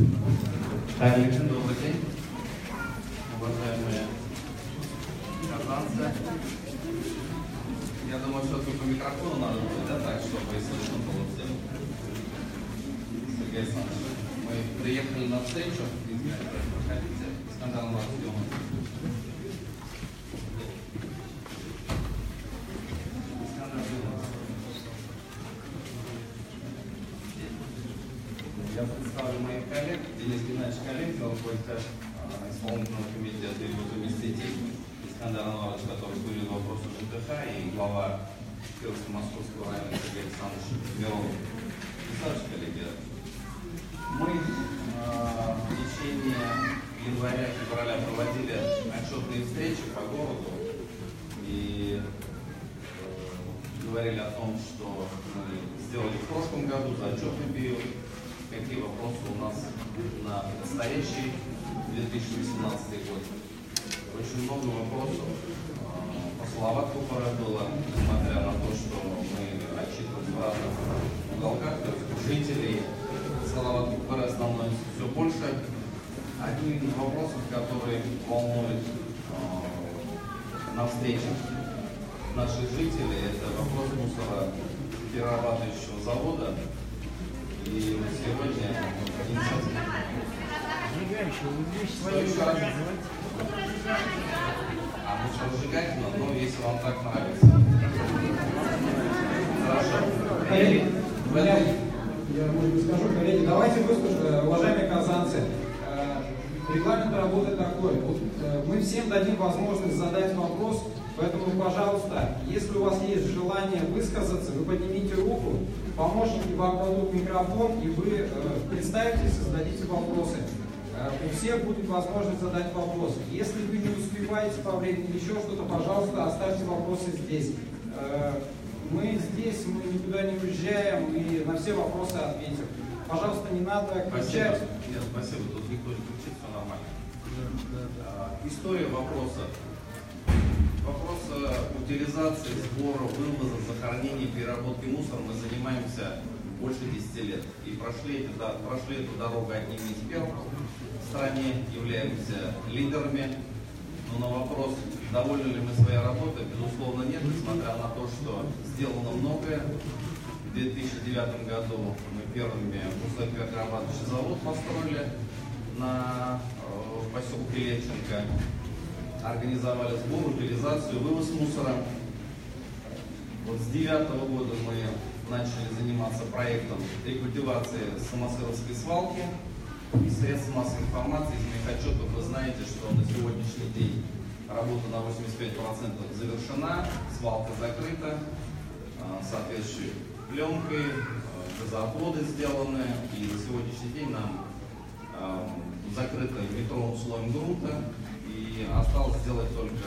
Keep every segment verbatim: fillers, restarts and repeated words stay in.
Добрый день, уважаемые казанцы. Я думаю, что только микрофону надо будет, да, так, чтобы слышно было всем. Сергей Александрович, мы приехали на встречу, проходите, скандал на съемок. Я представлю моих коллег. Денис Геннадьевич Калинкин, руководитель исполнительного комитета и его заместитель Искандер Анварович, который были вопросы ЖКХ, и глава Кировско-Московского района Сергей Александрович Миронов. Представьте, коллеги, мы э, в течение января-февраля проводили отчетные встречи по городу и э, говорили о том, что мы сделали в прошлом году за отчетный период, какие вопросы у нас на предстоящий две тысячи восемнадцатый год. Очень много вопросов по Салавату пора было, несмотря на то, что мы отчитываем в разных уголках, то есть жителей Салавату пора становится все больше. Один из вопросов, который волнует э, на встречах наших жителей, это вопрос мусора перерабатывающего завода. И сегодня а мы что, разжигательно, но если вам так нравится. Хорошо. Коллеги, я, может быть, скажу, коллеги, давайте выслушаем, уважаемые казанцы. Регламент работы такой. Вот, мы всем дадим возможность задать вопрос, поэтому, пожалуйста, если у вас есть желание высказаться, вы поднимите руку, помощники вам дадут микрофон, и вы э, представитесь и зададите вопросы. Э, у всех будет возможность задать вопросы. Если вы не успеваете по времени или еще что-то, пожалуйста, оставьте вопросы здесь. Э, мы здесь, мы никуда не уезжаем и на все вопросы ответим. Пожалуйста, не надо кричать. Спасибо. Нет, спасибо, тут никто не кричит, все нормально. А, история вопроса. Вопрос утилизации, сбора, вывоза, захоронения, переработки мусора мы занимаемся больше десяти лет. И прошли, это, прошли эту дорогу одними из первых в стране, являемся лидерами. Но на вопрос, довольны ли мы своей работой, безусловно нет, несмотря на то, что сделано многое. В две тысячи девятом году мы первыми мусороперерабатывающий завод построили на э, поселке Левченко. Организовали сбор, утилизацию, вывоз мусора. Вот с две тысячи девятого года мы начали заниматься проектом рекультивации самосыровской свалки. И средств массовой информации из моих отчетов вы знаете, что на сегодняшний день работа на восемьдесят пять процентов завершена, свалка закрыта, соответствующей пленкой, газоотводы сделаны, и на сегодняшний день нам закрыто метровым слоем грунта. И осталось сделать только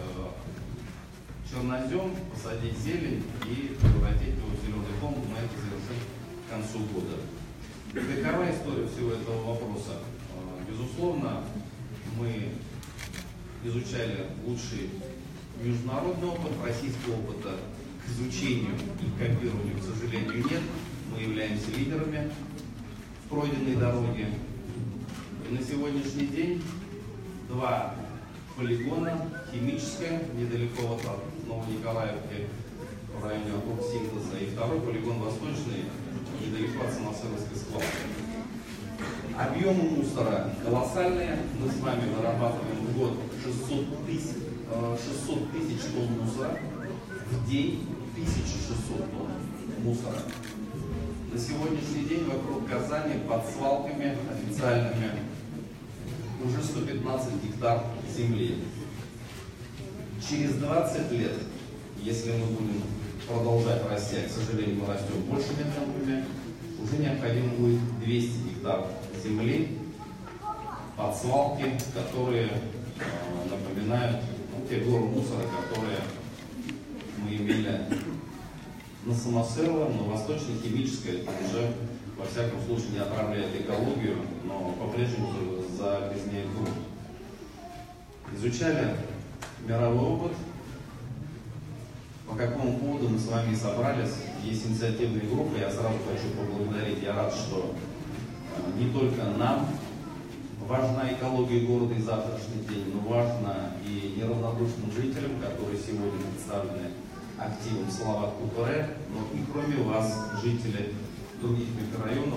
чернозем, посадить зелень и превратить его в зеленый фонд. Мы это завершим к концу года. И какова история всего этого вопроса? Безусловно, мы изучали лучший международный опыт, российского опыта к изучению и копированию, к сожалению, нет. Мы являемся лидерами в пройденной дороге. И на сегодняшний день два полигона, химическое, недалеко от Новониколаевки, в районе Синтеза, и второй полигон восточный, недалеко от Самосыровской свалки. Объемы мусора колоссальные. Мы с вами вырабатываем в год шестьсот тысяч тонн мусора. В день тысяча шестьсот тонн мусора. На сегодняшний день вокруг Казани под свалками официальными уже сто пятнадцать гектар земли. Через двадцать лет, если мы будем продолжать расти, а, к сожалению, мы растем большими темпами, уже необходимо будет двести гектар земли под свалки, которые э, напоминают ну, те горы мусора, которые мы имели на Самосырово, но восточно-химическое уже, во всяком случае, не отравляет экологию, но по-прежнему загрязняет грунт. Изучали мировой опыт, по какому поводу мы с вами собрались. Есть инициативные группы, я сразу хочу поблагодарить, я рад, что не только нам важна экология города и завтрашний день, но важно и неравнодушным жителям, которые сегодня представлены активом Салават-Купуре, но и кроме вас, жители других микрорайонов,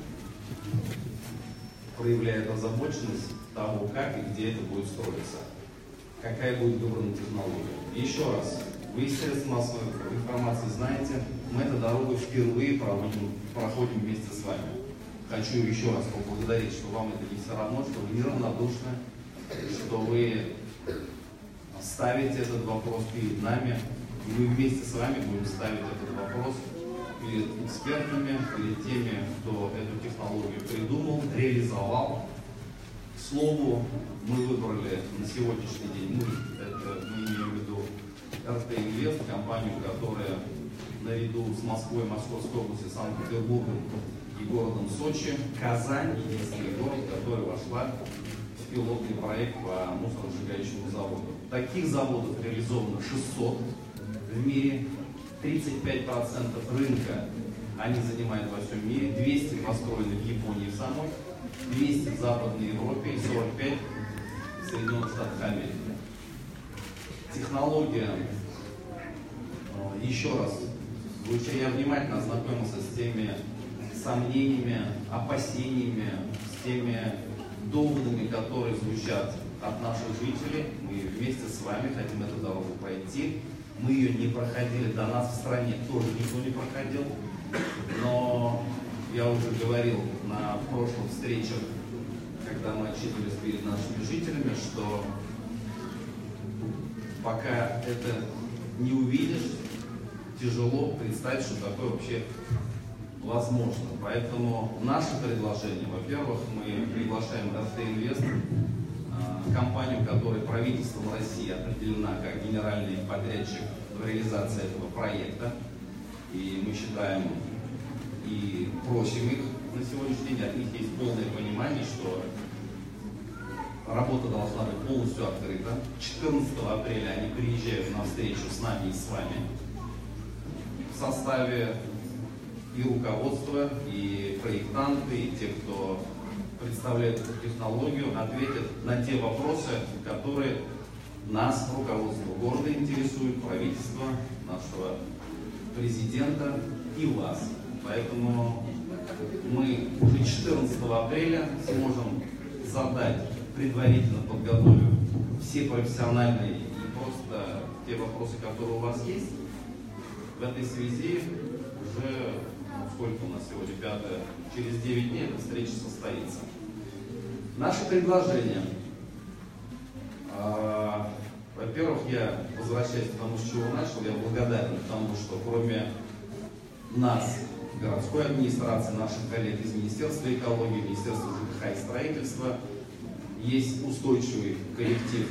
проявляют озабоченность того, как и где это будет строиться, какая будет выбрана технология. И еще раз, вы из средств массовой информации знаете, мы эту дорогу впервые проводим, проходим вместе с вами. Хочу еще раз поблагодарить, что вам это не все равно, что вы неравнодушны, что вы ставите этот вопрос перед нами, и мы вместе с вами будем ставить этот вопрос перед экспертами, перед теми, кто эту технологию придумал, реализовал. К слову, мы выбрали на сегодняшний день, мы, это мы имеем в виду эр тэ Инвест, компанию, которая наряду с Москвой, Московской областью, Санкт-Петербургом и городом Сочи, Казань, единственный город, который вошла в пилотный проект по мусоросжигающему заводу. Таких заводов реализовано шестьсот в мире, тридцать пять процентов рынка они занимают во всем мире, двести построены в Японии самой, двести в Западной Европе и сорок пять в Соединенных Штатах Америки. Технология, еще раз, лучше я внимательно ознакомился с теми сомнениями, опасениями, с теми доводами, которые звучат от наших жителей. Мы вместе с вами хотим эту дорогу пройти. Мы ее не проходили, до нас в стране тоже никто не проходил. Но я уже говорил на прошлых встречах, когда мы отчитывались перед нашими жителями, что пока это не увидишь, тяжело представить, что такое вообще возможно. Поэтому наше предложение, во-первых, мы приглашаем эр тэ Инвест, компанию, которая правительством России определена как генеральный подрядчик в реализации этого проекта. И мы считаем и просим их на сегодняшний день, от них есть полное понимание, что работа должна быть полностью открыта. четырнадцатого апреля они приезжают на встречу с нами и с вами в составе и руководства, и проектанты, и те, кто представляет эту технологию, ответят на те вопросы, которые нас, руководство города, интересуют, правительство, нашего президента и вас. Поэтому мы уже четырнадцатого апреля сможем задать, предварительно подготовив все профессиональные и просто те вопросы, которые у вас есть. В этой связи уже, ну, сколько у нас сегодня, пятое, через девять дней эта встреча состоится. Наше предложение. А, во-первых, я, возвращаясь к тому, с чего начал, я благодарен тому, что кроме нас, городской администрации, наших коллег из Министерства экологии, Министерства жэ ка ха и строительства, есть устойчивый коллектив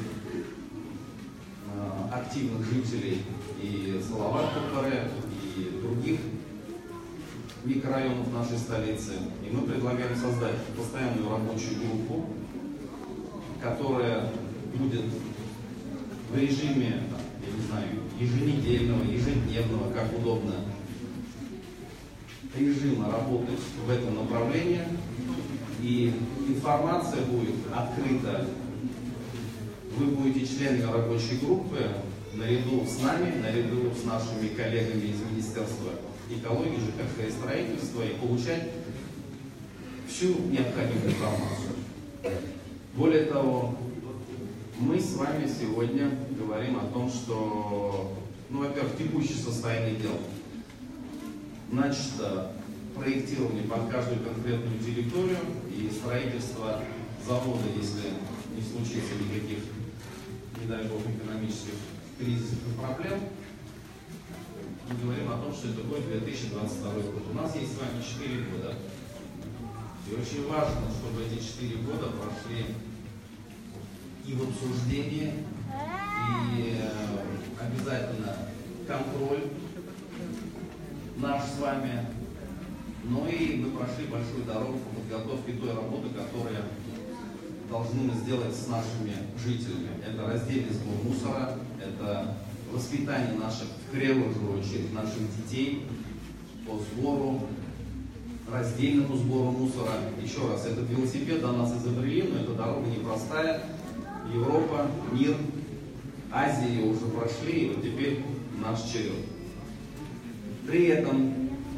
а, активных жителей и Салават-Купуре, и других микрорайонов нашей столицы. И мы предлагаем создать постоянную рабочую группу, которая будет в режиме, я не знаю, еженедельного, ежедневного, как удобно, режима работать в этом направлении. И информация будет открыта. Вы будете членами рабочей группы наряду с нами, наряду с нашими коллегами из Министерства экологии, жэ ка ха и строительства, и получать всю необходимую информацию. Более того, мы с вами сегодня говорим о том, что, ну, во-первых, текущее состояние дел. Значит, проектирование под каждую конкретную территорию и строительство завода, если не случится никаких, не дай бог, экономических кризисов и проблем. Мы говорим о том, что это будет две тысячи двадцать второй год. У нас есть с вами четыре года. И очень важно, чтобы эти четыре года прошли и в обсуждении, и обязательно контроль наш с вами, но и мы прошли большую дорогу по подготовке той работы, которую должны мы сделать с нашими жителями. Это раздельный сбор мусора, это воспитание наших, в первую же очередь, наших детей по сбору раздельному сбору мусора. Еще раз, этот велосипед до нас изобрели, но эта дорога непростая. Европа, мир, Азия ее уже прошли, и вот теперь наш черед. При этом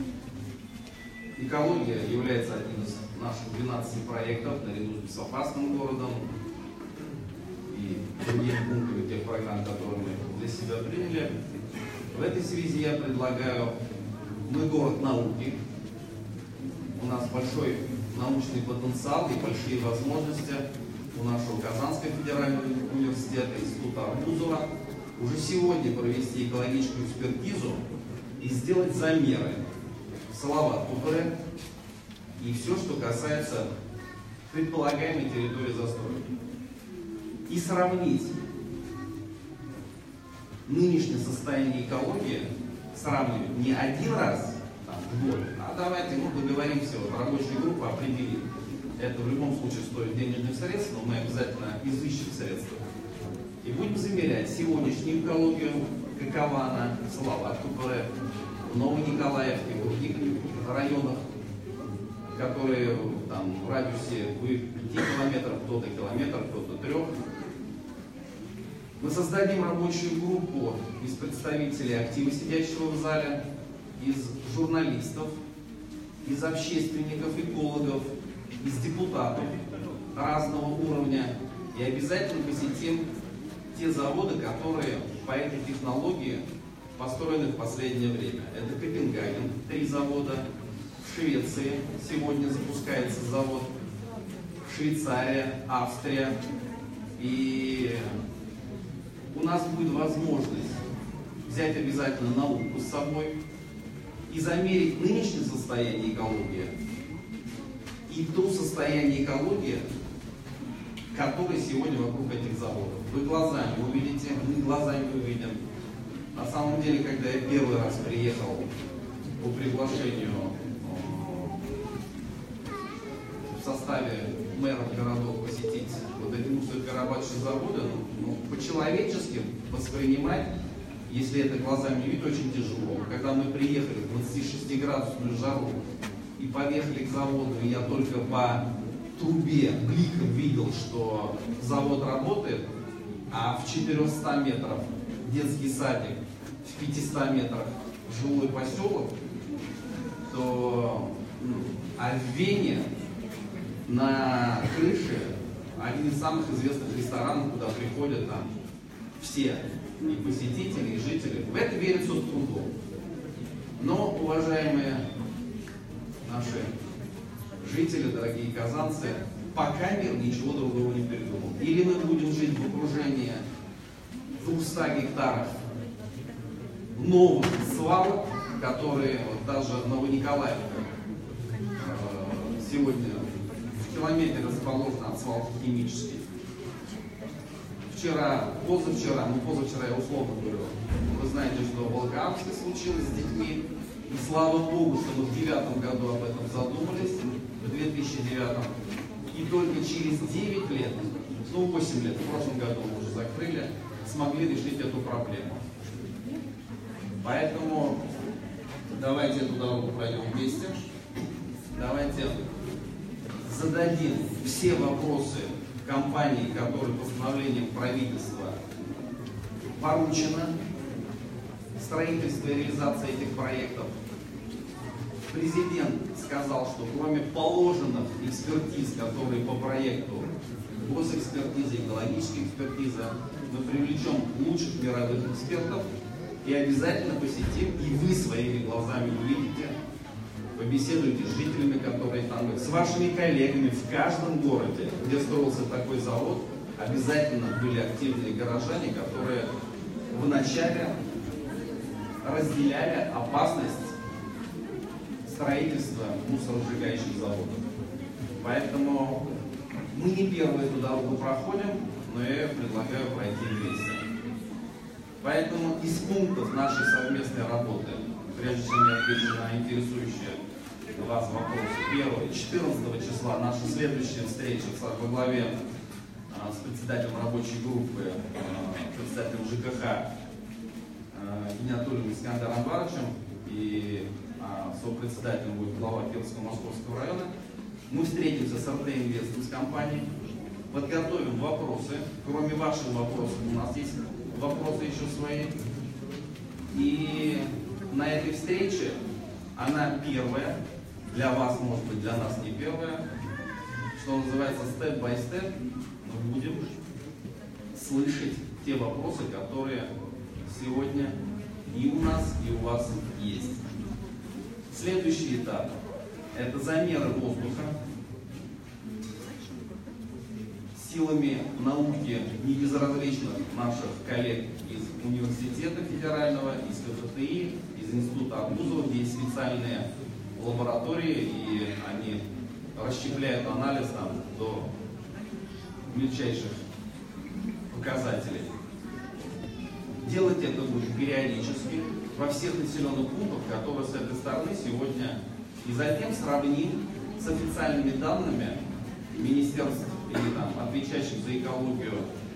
экология является одним из наших двенадцати проектов наряду с безопасным городом и другими пунктами тех программ, которые мы для себя приняли. В этой связи я предлагаю, мы город науки, у нас большой научный потенциал и большие возможности у нашего Казанского федерального университета, Института Арбузова, уже сегодня провести экологическую экспертизу и сделать замеры Салават-Купре и все, что касается предполагаемой территории застройки. И сравнить нынешнее состояние экологии, сравнивать не один раз там, в год, а давайте мы договоримся, вот рабочая группа определит. Это в любом случае стоит денежных средств, но мы обязательно изыщем средства. И будем замерять сегодняшнюю экологию, какова она в Салават-Купре, в Новониколаевке, в других районах, которые там в радиусе пяти километров, кто-то километр, кто-то трех. Мы создадим рабочую группу из представителей актива, сидящего в зале, из журналистов, из общественников, экологов, из депутатов разного уровня. И обязательно посетим те заводы, которые по этой технологии построены в последнее время. Это Копенгаген, три завода. В Швеции сегодня запускается завод. Швейцария, Австрия. И у нас будет возможность взять обязательно науку с собой и замерить нынешнее состояние экологии и то состояние экологии, которое сегодня вокруг этих заводов. Вы глазами увидите, мы глазами увидим. На самом деле, когда я первый раз приехал по приглашению в составе мэров городов посетить вот эти мусороперерабатывающие заводы, ну, по-человечески воспринимать, если это глазами не видеть, очень тяжело. Когда мы приехали в двадцатишестиградусную жару и поехали к заводу, и я только по трубе бликом видел, что завод работает, а в четырёхстах метрах детский садик, в пятистах метрах жилой поселок, то а в Вене на крыше один из самых известных ресторанов, куда приходят там все, и посетители, и жители. В это верится с трудом. Но, уважаемые наши жители, дорогие казанцы, пока мир ничего другого не придумал. Или мы будем жить в окружении двухсот гектаров новых свалок, которые вот даже Новониколаевка э, сегодня в километре расположена от свалки химической. Вчера, позавчера, ну позавчера я условно говорю, вы знаете, что в Волгоградске случилось с детьми. И слава Богу, что мы в девятом году об этом задумались, в две тысячи девятом. И только через девять лет, ну восемь лет, в прошлом году мы уже закрыли, смогли решить эту проблему. Поэтому давайте эту дорогу пройдем вместе. Давайте зададим все вопросы компании, которые постановлением правительства поручено строительство и реализация этих проектов. Президент сказал, что кроме положенных экспертиз, которые по проекту госэкспертиза, экологическая экспертиза, мы привлечем лучших мировых экспертов и обязательно посетим, и вы своими глазами увидите, побеседуйте с жителями, которые там, с вашими коллегами в каждом городе, где строился такой завод, обязательно были активные горожане, которые вначале разделяли опасность строительства мусоросжигающих заводов. Поэтому мы не первую эту дорогу проходим, но я ее предлагаю пройти вместе. Поэтому из пунктов нашей совместной работы, прежде чем я отвечу на интересующие вас вопросы, первое, четырнадцатого числа наша следующая встреча во главе а, с председателем рабочей группы, а, председателем ЖКХ Гениатуллиным Искандаром Анваровичем и а сопредседателем будет глава Кировского Московского района. Мы встретимся с эр тэ Инвестом, с компанией, подготовим вопросы. Кроме ваших вопросов, у нас есть вопросы еще свои. И на этой встрече, она первая, для вас, может быть, для нас не первая, что называется степ-бай-степ, мы будем слышать те вопросы, которые сегодня и у нас, и у вас есть. Следующий этап – это замеры воздуха силами науки небезразличных наших коллег из университета федерального, из ка эф тэ и, из института Арбузова, где есть специальные лаборатории, и они расщепляют анализ там до мельчайших показателей. Делать это будет периодически во всех населенных пунктах, которые с этой стороны сегодня, и затем сравним с официальными данными министерств или там отвечающих за экологию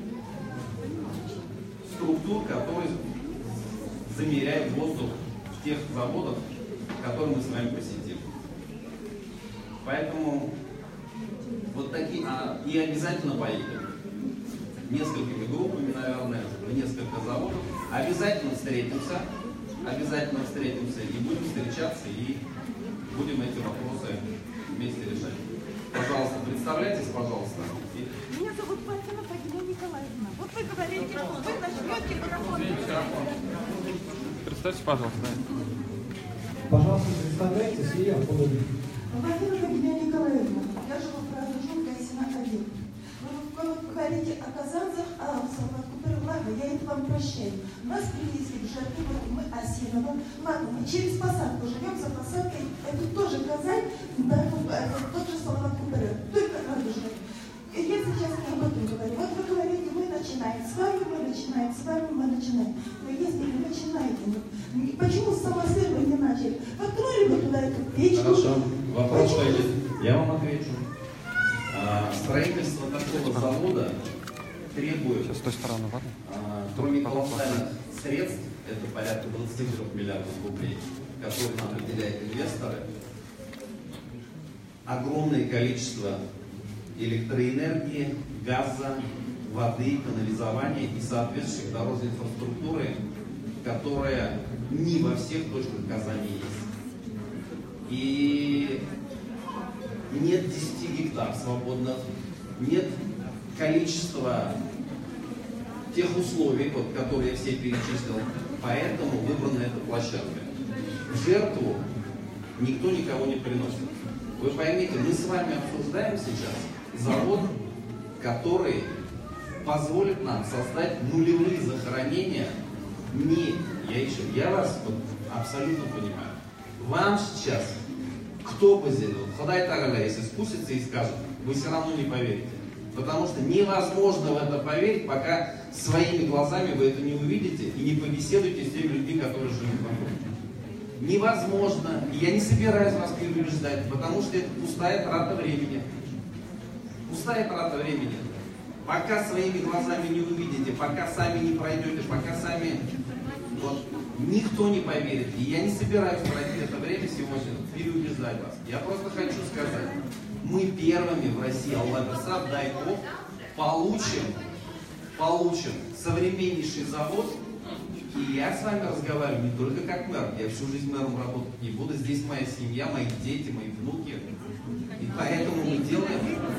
структур, которые замеряют воздух в тех заводах, которые мы с вами посетили. Поэтому вот такие, а, и обязательно поедем. Несколькими группами, наверное, в несколько заводов. Обязательно встретимся, обязательно встретимся и будем встречаться, и будем эти вопросы вместе решать. Пожалуйста, представляйтесь, пожалуйста. Меня зовут Павлова Фагина Николаевна. Вот вы говорите, что вы начнете марафон. Представьте, пожалуйста. Пожалуйста, представляйтесь, и я буду. Павлова Фагина Николаевна. Я живу в Радужном, Гайсина один. Вы говорите о казанцах, о Купервлага, я это вам прощаю. Нас привезли в жертву, мы Осиново. Ладно, мы через посадку живем, за посадкой. Это тоже Казань, да, тот же Салават Куперев, только Радужный. Я сейчас не об этом говорю. Вот вы говорите, мы начинаем с вами, мы начинаем с вами, мы начинаем. Но если вы начинаете, почему с самого сырва не начали? Открыли бы туда эту печку. Хорошо, вопрос стоит. Я вам отвечу. А, строительство такого завода требует, Сейчас с той стороны, ладно? а, кроме колоссальных средств, это порядка двадцати трёх миллиардов рублей, которые нам выделяют инвесторы, огромное количество электроэнергии, газа, воды, канализования и соответствующей дорожной инфраструктуры, которая не во всех точках Казани есть. И нет десяти гектар свободных, нет количества тех условий, вот, которые я все перечислил, поэтому выбрана эта площадка. В жертву никто никого не приносит. Вы поймите, мы с вами обсуждаем сейчас завод, который позволит нам создать нулевые захоронения. Не, я еще, я вас вот абсолютно понимаю. Вам сейчас кто бы здесь, вот, Ходай Тагаля, если спустится и скажет, вы все равно не поверите. Потому что невозможно в это поверить, пока своими глазами вы это не увидите и не побеседуете с теми людьми, которые живут вокруг. Невозможно. И я не собираюсь вас переубеждать, потому что это пустая трата времени. Пустая трата времени. Пока своими глазами не увидите, пока сами не пройдете, пока сами... Вот, никто не поверит. И я не собираюсь тратить это время сегодня, переубеждать вас. Я просто хочу сказать, мы первыми в России, Аллах Бесад, дай Бог, получим, получим современнейший завод. И я с вами разговариваю не только как мэр, я всю жизнь мэром работать не буду. Здесь моя семья, мои дети, мои внуки. И поэтому мы делаем...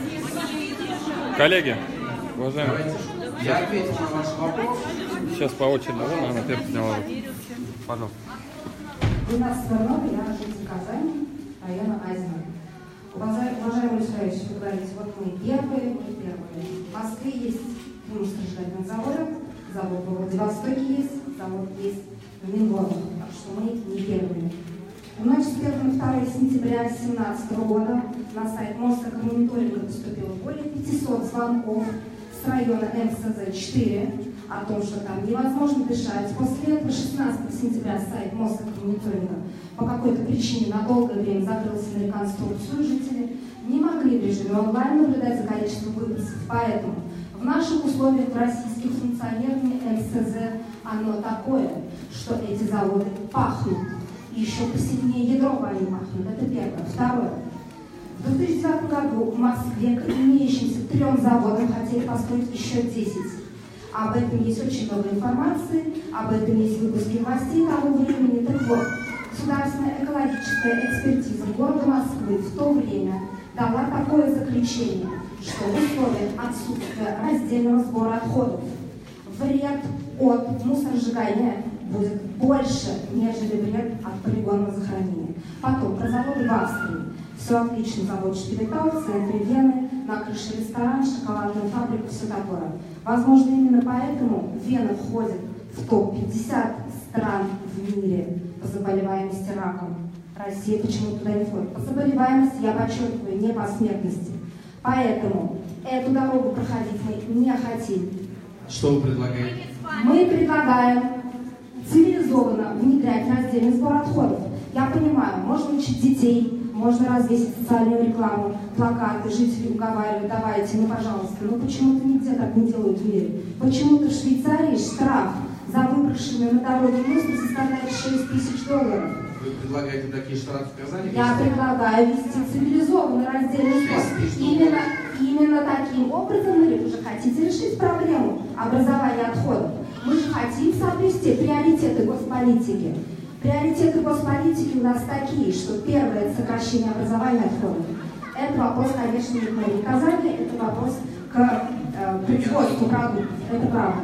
Коллеги, уважаемые. Давайте, я ответил на ваш вопрос. Сейчас по очереди, вон она первая сняла руку. Пожалуйста. двенадцатого номера, я житель Казани, района Азина. Уважаемый Ильич, вы говорите, вот мы первые, мы первые. В Москве есть химостроительные заводы, завод в Владивостоке есть, завод есть в Мингородах, так что мы не первые. В ночь с первого на второе сентября две тысячи семнадцатого года на сайт Москомониторинга поступило более пятисот звонков с района эм эс зэ четыре о том, что там невозможно дышать. После этого шестнадцатого сентября сайт Москомониторинга по какой-то причине на долгое время закрылся на реконструкцию. Жители не могли в режиме онлайн наблюдать за количеством выбросов. Поэтому в наших условиях в российских функционирование эм эс зэ оно такое, что эти заводы пахнут. и еще посильнее ядро вами пахнет. Это первое. Второе. В две тысячи девятом году в Москве к имеющимся трем заводам хотели построить еще десять. Об этом есть очень много информации, об этом есть выпуски новостей того времени. Так вот, государственная экологическая экспертиза города Москвы в то время дала такое заключение, что в условиях отсутствия раздельного сбора отходов вред от мусоросжигания будет больше, нежели вред от полигонного захоронения. Потом, про заводы в Австрии. Все отлично, завод Шпилетау, в центре Вены, на крыше ресторан, шоколадная фабрика, все такое. Возможно, именно поэтому Вена входит в топ пятьдесят стран в мире по заболеваемости раком. Россия почему-то туда не входит. По заболеваемости, я подчеркиваю, не по смертности. Поэтому эту дорогу проходить мы не хотим. Что вы предлагаете? Мы предлагаем цивилизованно внедрять раздельный сбор отходов. Я понимаю, можно учить детей, можно развесить социальную рекламу, плакаты, жители уговаривают, давайте, ну пожалуйста. Но почему-то нигде так не делают в мире. Почему-то в Швейцарии штраф за выброшенный на дороге мусор составляет шесть тысяч долларов. Вы предлагаете такие штрафы в Казани? Я предлагаю вести цивилизованный раздельный сбор. Именно, именно таким образом вы уже хотите решить проблему образования отходов. Мы же хотим соблюсти приоритеты госполитики. Приоритеты госполитики у нас такие, что первое – это сокращение образования отходов. Это вопрос, конечно, не к мэрии Казани, это вопрос к э, производству продуктов. Это правда.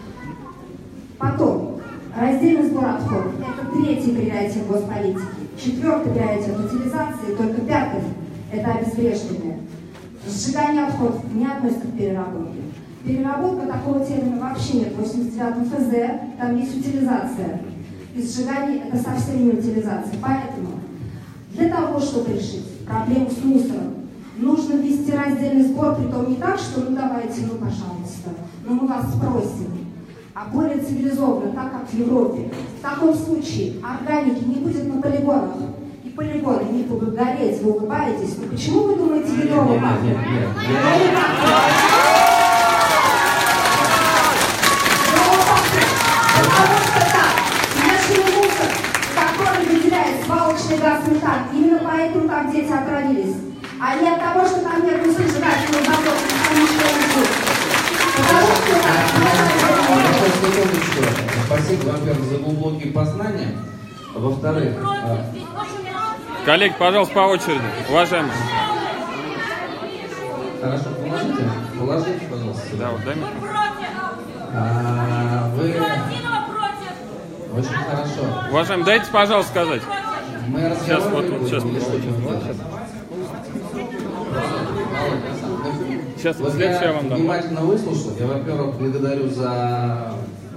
Потом, раздельный сбор отходов – это третий приоритет госполитики. Четвертый приоритет – утилизации, только пятый – это обезвреживание. Сжигание отходов не относится к переработке. Переработка такого термина вообще нет. В восемьдесят девятом эф зэ там есть утилизация. И сжигание – это совсем не утилизация. Поэтому для того, чтобы решить проблему с мусором, нужно ввести раздельный сбор, притом не так, что ну давайте, ну пожалуйста, но мы вас спросим, а более цивилизованно, так как в Европе. В таком случае органики не будет на полигонах, и полигоны не будут гореть, вы улыбаетесь. Но почему вы думаете, ведро пахнет? Свалочный газ метан. Именно поэтому так дети отравились. А не от того, что там нет мусоросжигательного завода, Спасибо, во-первых, за глубокие познания. Во-вторых... Коллеги, пожалуйста, по очереди. Уважаемые. Хорошо, положите. Положите, пожалуйста. Да, вот дай мне. А, вы... Очень хорошо. Уважаемые, дайте, пожалуйста, сказать. Мы Сейчас, вот, вот, сейчас. Сейчас, вот следующее я вам дам. Внимательно выслушал. Я, во-первых, благодарю за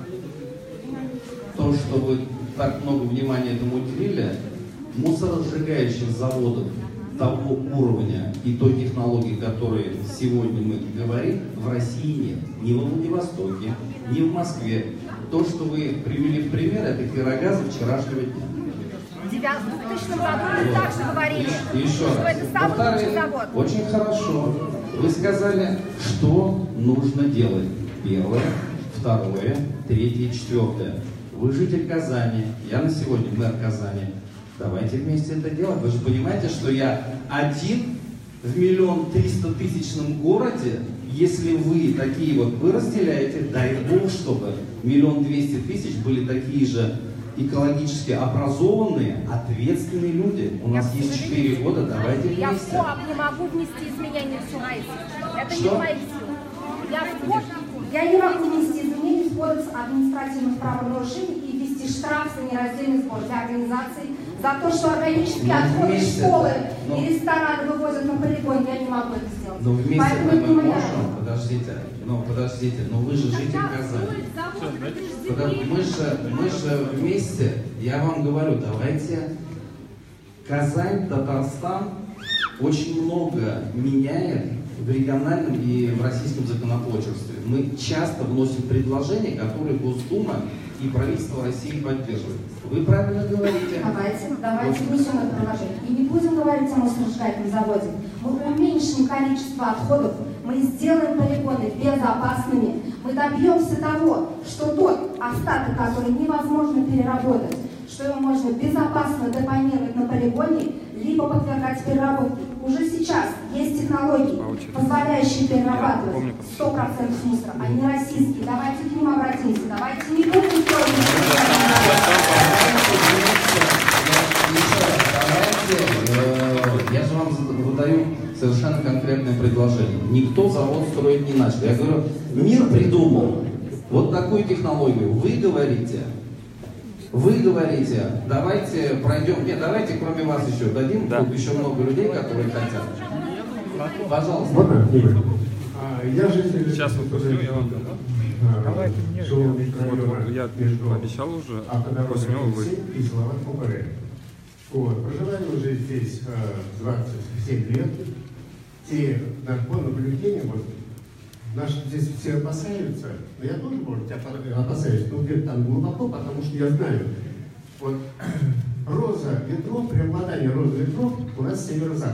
то, что вы так много внимания этому уделили. Мусоросжигающих заводов того уровня и той технологии, которые сегодня мы говорим, в России нет. Ни во Владивостоке, ни в Москве. То, что вы привели в пример, это пирогазы вчерашнего дня. В двухтысячном году мы также говорили, Еще что раз. это самый лучший завод. Очень хорошо. Вы сказали, что нужно делать. Первое, второе, третье, четвертое. Вы житель Казани, я на сегодня мэр Казани. Давайте вместе это делать. Вы же понимаете, что я один в миллион триста тысячном городе. Если вы такие вот, вы разделяете, дай Бог, чтобы миллион двести тысяч были такие же экологически образованные, ответственные люди. У нас Я, есть четыре года, давайте вместе. Я в КОАП не могу внести изменения в СУАИС. Это Что? не мои силы. Я в КОАП... Я не могу внести изменения в кодекс административных правонарушений и ввести штраф за нераздельный сбор для организаций за то, что органические Но отходы вместе, школы но... и рестораны вывозят на полигон. Я не могу это сделать. Но вместе Поэтому мы это не моя можем, работа. подождите, ну подождите, но вы же житель Казани. Подожди, мы же, мы же вместе, я вам говорю, давайте, Казань, Татарстан очень много меняет в региональном и в российском законотворчестве. Мы часто вносим предложения, которые Госдума и правительство России поддерживают. Вы правильно говорите. Давайте, давайте внесем это предложение. И не будем говорить о мусоросжигательном заводе. Мы уменьшим количество отходов, мы сделаем полигоны безопасными. Мы добьемся того, что тот остаток, который невозможно переработать, что его можно безопасно депонировать на полигоне, либо подвергать переработке. Уже сейчас есть технологии, позволяющие перерабатывать сто процентов мусора, а не российские. Давайте к ним обратимся, давайте не будем строить. Я же вам выдаю совершенно конкретное предложение. Никто завод строить не начал. Я говорю, мир придумал вот такую технологию. Вы говорите, вы говорите, давайте пройдем. Нет, давайте кроме вас еще дадим. Да. Тут еще много людей, которые хотят. Пожалуйста. Можно? А, я житель... Сейчас вот после я вам дам. Давайте мне. Вот, я обещал уже. После него вы. И Салават Купаре. Вот. Проживаю уже здесь двадцать семь лет. Те, даже по наблюдениям, вот, наши здесь все опасаются, но я тоже, может, опасаюсь, но где-то там глубоко, потому что я знаю, вот, роза ветров, преобладание розы ветров у нас северо-запад.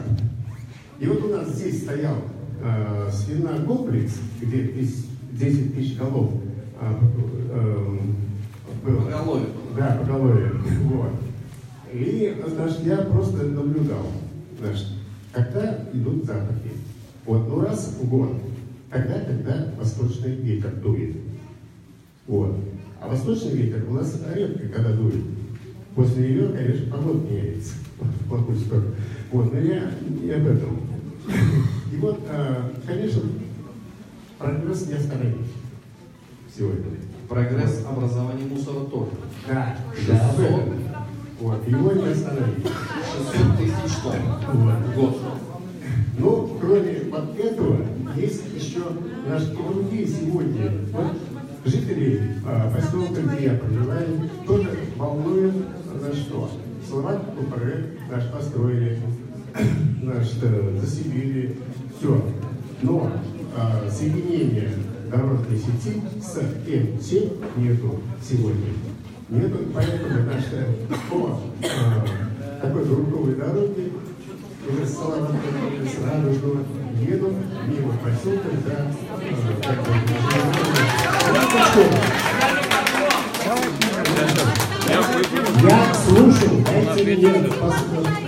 И вот у нас здесь стоял э, свиной комплекс, где десять тысяч голов э, э, было. Поголовье. Да, поголовье. Вот. И, значит, я просто наблюдал, значит, когда идут запахи. Вот, ну раз в год, тогда, когда восточный ветер дует. Вот. А восточный ветер у нас редко когда дует. После нее, конечно, погода меняется в плохую сторону. Вот, но я не об этом. И вот, конечно, прогресс не остановить сегодня. Прогресс образования мусора тоже. Да, да, об этом. Вот, его не остановить. шестьсот тысяч тонн в год. Ну, кроме вот этого, есть еще наши другие сегодня. Вот жители а, поселка, где я проживаю, тоже волнуют за что. Салават Купаре наш построили, наш засебили, все. Но а, соединение дорожной сети с М семь нету сегодня. Нету, поэтому наши по а, такой грунтовой дороге уже с Салавата, с Радужного едут мимо поселка, да, я слушаю, дайте мне послушать.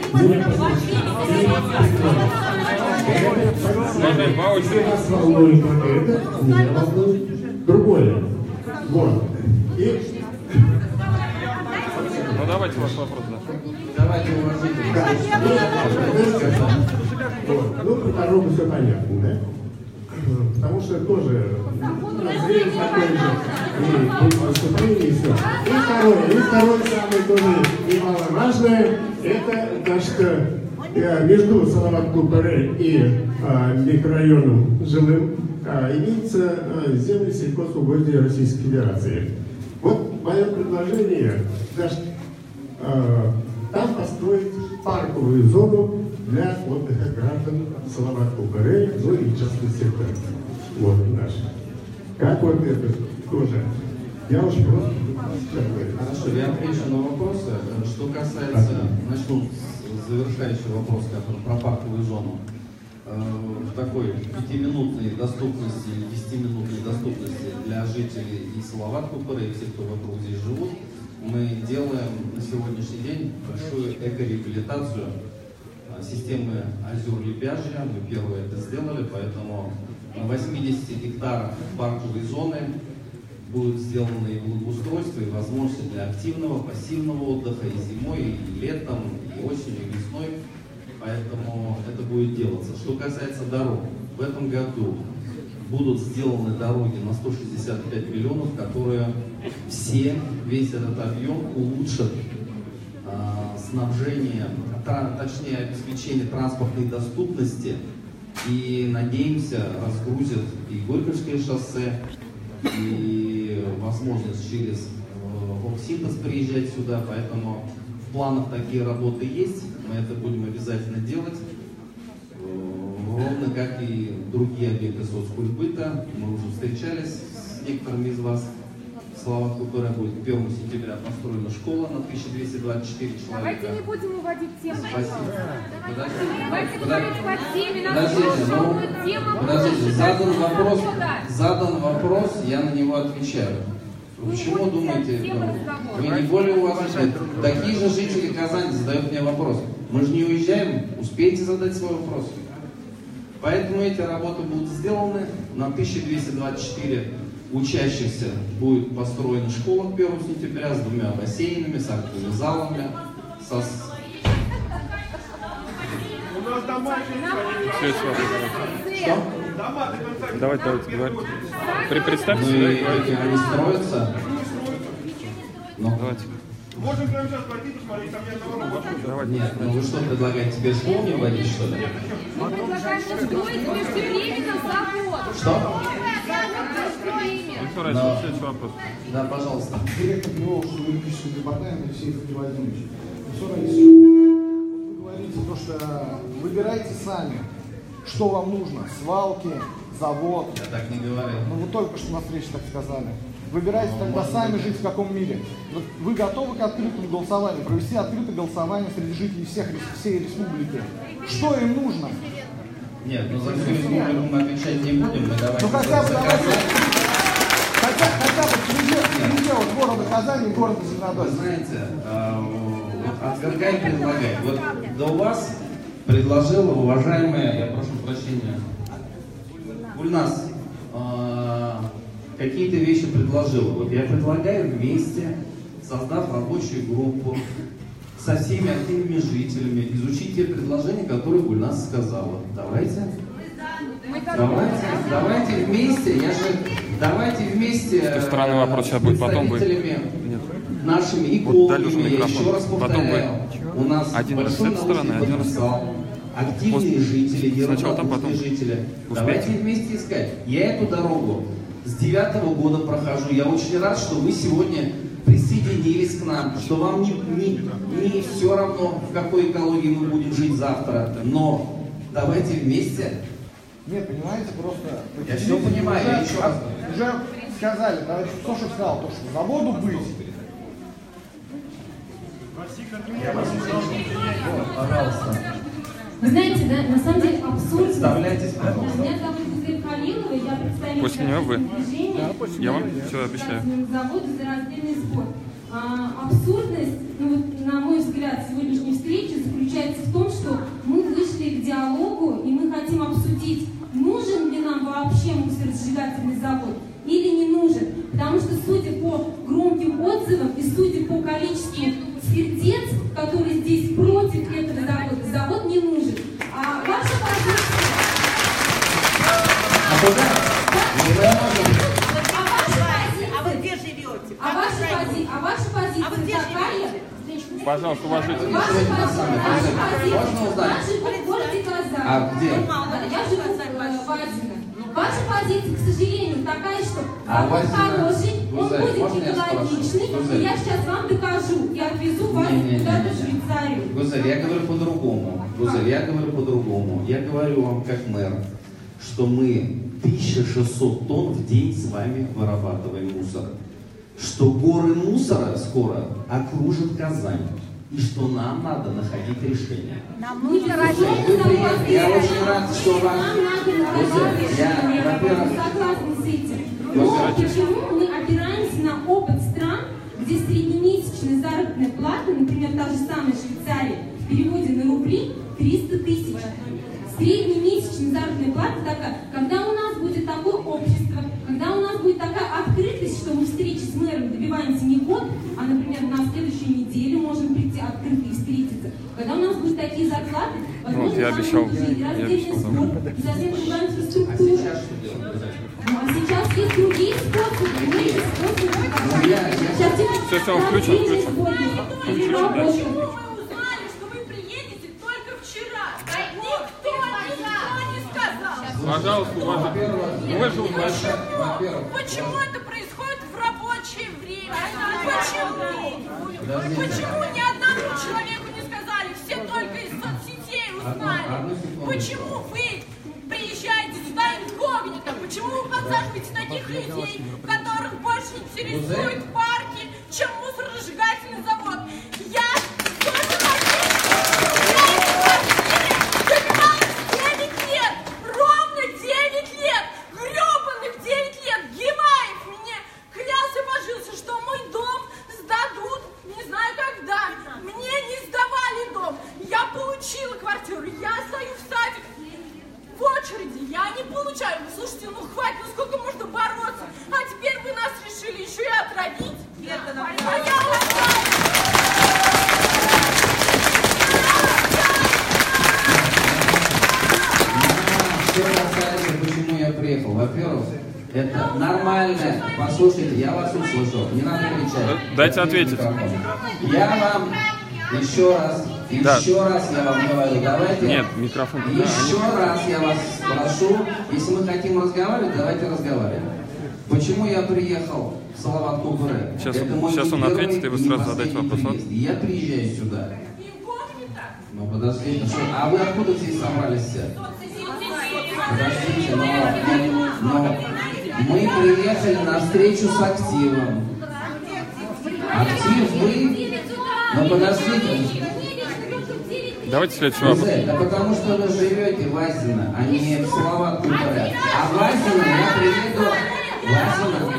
Вас волнует это, меня волнует другое. Вот. И ну давайте ваш вопрос, да. Давайте уважительно. Вот. Ну, по дорогу все понятно, да? Потому что тоже зрение такое же, и будет выступление, и все. И второе, и второе самое тоже немаловажное, это, значит, между Салават Купаре и а, микрорайоном жилым а, имеется а, земли сельхозугодия Российской Федерации. Вот мое предложение, значит, а, там построить парковую зону для отдыха граждан Салават Купаре, ну и частный сектор. Вот наш. Как вот это тоже? Я уж просто... Хорошо, я отвечу на вопросы. Что касается, начну с завершающего вопроса, который про парковую зону. В такой пятиминутной доступности или десятиминутной доступности для жителей и Салават Купаре, и всех, кто вокруг здесь живут, мы делаем на сегодняшний день большую эко-реабилитацию системы озер Лебяжья. Мы первые это сделали, поэтому на восьмидесяти гектарах парковой зоны будут сделаны и благоустройства, и возможности для активного, пассивного отдыха и зимой, и летом, и осенью, и весной. Поэтому это будет делаться. Что касается дорог, в этом году будут сделаны дороги на сто шестьдесят пять миллионов, которые все, весь этот объем улучшат э, снабжение, тра, точнее обеспечение транспортной доступности, и, надеемся, разгрузят и Горьковское шоссе, и возможность через э, Оксинтез приезжать сюда, поэтому в планах такие работы есть, мы это будем обязательно делать. Ровно как и другие объекты соцкультбыта. Мы уже встречались с некоторыми из вас. В Салават Купаре будет первого сентября построена школа на тысяча двести двадцать четыре человека. Давайте не будем уводить тему. Спасибо. Давайте говорить по теме. Подождите, ну, подождите, задан вопрос, задан вопрос, я на него отвечаю. Вы почему думаете, вы не более уважительны? Такие же жители Казани задают мне вопрос. Мы же не уезжаем, успейте задать свой вопрос. Поэтому эти работы будут сделаны. На тысяча двести двадцать четыре учащихся будет построена школа к первому сентября с двумя бассейнами, с актовыми залами, со... У нас домашние. Все, все. Что? Давайте, давайте, говорите. При, представьте Ну, себя и и говорите. они строятся. Ну, Давайте. Можем прямо сейчас пойти посмотреть, там нет одного Давайте. нет, ну вы что предлагаете, теперь школу не вводить, что ли? Мы предлагаем устроить междувременно завод. Что? Виктор Да. Ильич, следующий вопрос. Да, пожалуйста. Директор Приволжского юридического департамента Алексей Владимирович. Виктор Алексеевич, вы говорите то, что выбирайте сами, что вам нужно, свалки, завод. Я так не говорил. Ну вы только что на встрече так сказали. Выбирайте тогда сами жить в каком мире. Вот вы готовы к открытому голосованию, провести открытое голосование среди жителей всех, всей республики? Что им нужно? Нет, ну за всю республику мы отвечать не будем, мы давайте Ну хотя бы за давайте, Казань. хотя, хотя бы в среде, в среде вот города Казани и города Вы Зеленодольска. знаете, э, вот отвергай, предлагай. Вот до вас предложила уважаемая, я прошу прощения, Гульнас, э, какие-то вещи предложила. Вот я предлагаю вместе, создав рабочую группу, со всеми активными жителями, изучить те предложения, которые Гульнас сказала. Давайте. Давайте, давайте вместе, я же, давайте вместе С той стороны вопрос сейчас будет, потом вы. представителями нашими Вот дали экологами, уже я микрофон. еще раз Потом повторяю, вы. у нас Один раз с большой этой стороны, научный один раз. потенциал, активные жители, Сначала там, неравнодушные потом. жители. Успейте. Давайте вместе искать. Я эту дорогу с девятого года прохожу. Я очень рад, что вы сегодня присоединились к нам, что вам не, не, не все равно, в какой экологии мы будем жить завтра, но давайте вместе. Нет, понимаете, просто... Я все понимаю, я еще раз говорю. Уже сказали, товарищ Сошев сказал, то, что заводу быть. Вот, пожалуйста. Вы знаете, да, на самом деле абсурдно. Представляйтесь, пожалуйста. Меня зовут Гузель Халилова, я представитель После нее вы. движения. Я вам все обещаю. Заводу за раздельный сбор. А, абсурдность, ну вот, на мой взгляд, сегодняшней встречи заключается в том, что мы вышли к диалогу и мы хотим обсудить, нужен ли нам вообще мусоросжигательный завод или не нужен. Потому что, судя по громким отзывам и судя по количеству сердец, которые здесь против этого завода, завод не нужен. А ваша позиция... А куда? Мы не можем. А ваша позиция... А вы где живете? А ваша, пози... а ваша позиция А вы где такая... Пожалуйста, уважительно. Ваша позиция, ваша позиция, Можно узнать? я живу в городе Казань. А где? Да, я живу в Вадино. Ваша позиция, к сожалению, такая, что А завод Вадино? хороший, он Гузель, будет можно я спрошу? экологичный, Гузель. и я сейчас вам докажу. Я отвезу вас Не-не-не-не. куда-то в Швейцарию. Гузель, я говорю по-другому. Гузель, я говорю по-другому. Я говорю вам как мэр, что мы тысяча шестьсот тонн в день с вами вырабатываем мусор. Что горы мусора скоро окружат Казань. И что нам надо находить решение. Нам Мы нужно согласны Вы приехали. Я очень рад, что вам... Нам надо Гузель, находить я, решение. Я во-первых, согласна с этим. Но Гузель. почему мы опираемся на опыт стран, где среднемесячная заработная плата, например, та же самая Швейцария, в переводе на рубли триста тысяч. Среднемесячная заработная плата такая. Когда у нас будет такое общество, когда у нас будет такая открытость, что мы встречи с мэром добиваемся не год, а, например, на следующей неделе можем прийти открыто и встретиться. Когда у нас будут такие зарплаты, возможно, Вот, я нам обещал, нужен и я раздельный обещал, да. спорт, и совсем другая А инфраструктура. сейчас что делать, Гузель? Ну, а сейчас есть другие способы. Мы эти способы Ну, я- я- сейчас Всё, всё, включен, включен. Или работа. Почему мы узнали, что вы приедете только вчера? Никто, никто не сказал. Пожалуйста, уважительно. Ну, вы же узнаете. Во-первых, Почему это происходит в рабочее время? Почему? Подождите. Почему ни одному человеку не сказали? Все только из соцсетей Одну- узнали. одну секунду. Почему вы приезжаете сюда инкогнито? Почему вы подсаживаете таких людей, которых больше интересуют парки, чем мусоросжигательный завод? Я тоже добивалась девять лет, ровно девять лет, гребаных девять лет. Гимаев мне клялся и божился, Я не получаю. Слушайте, ну хватит, ну сколько можно бороться? А теперь вы нас решили еще и отравить? Это нам а я Что касается, почему я приехал. Во-первых, это нормально. Послушайте, я вас услышал. Не надо кричать. Дайте ответить. Я вам еще раз, Да. еще раз я вам говорю, давайте. Нет, микрофон. Еще раз я вас прошу, если мы хотим разговаривать, давайте разговаривать. Почему я приехал в Салават Кубры? Сейчас, Это мой сейчас он первый ответит, и вы не сразу задайте последний вопрос. приезд. Я приезжаю сюда. Ну подождите, что- а вы откуда здесь собрались все? Подождите, но, но мы приехали на встречу с активом. Актив вы? Ну подождите. Давайте следующий вопрос. Да потому что вы живете в Азино, а не в Салават Кубры. А в Азино я приеду... В Азино...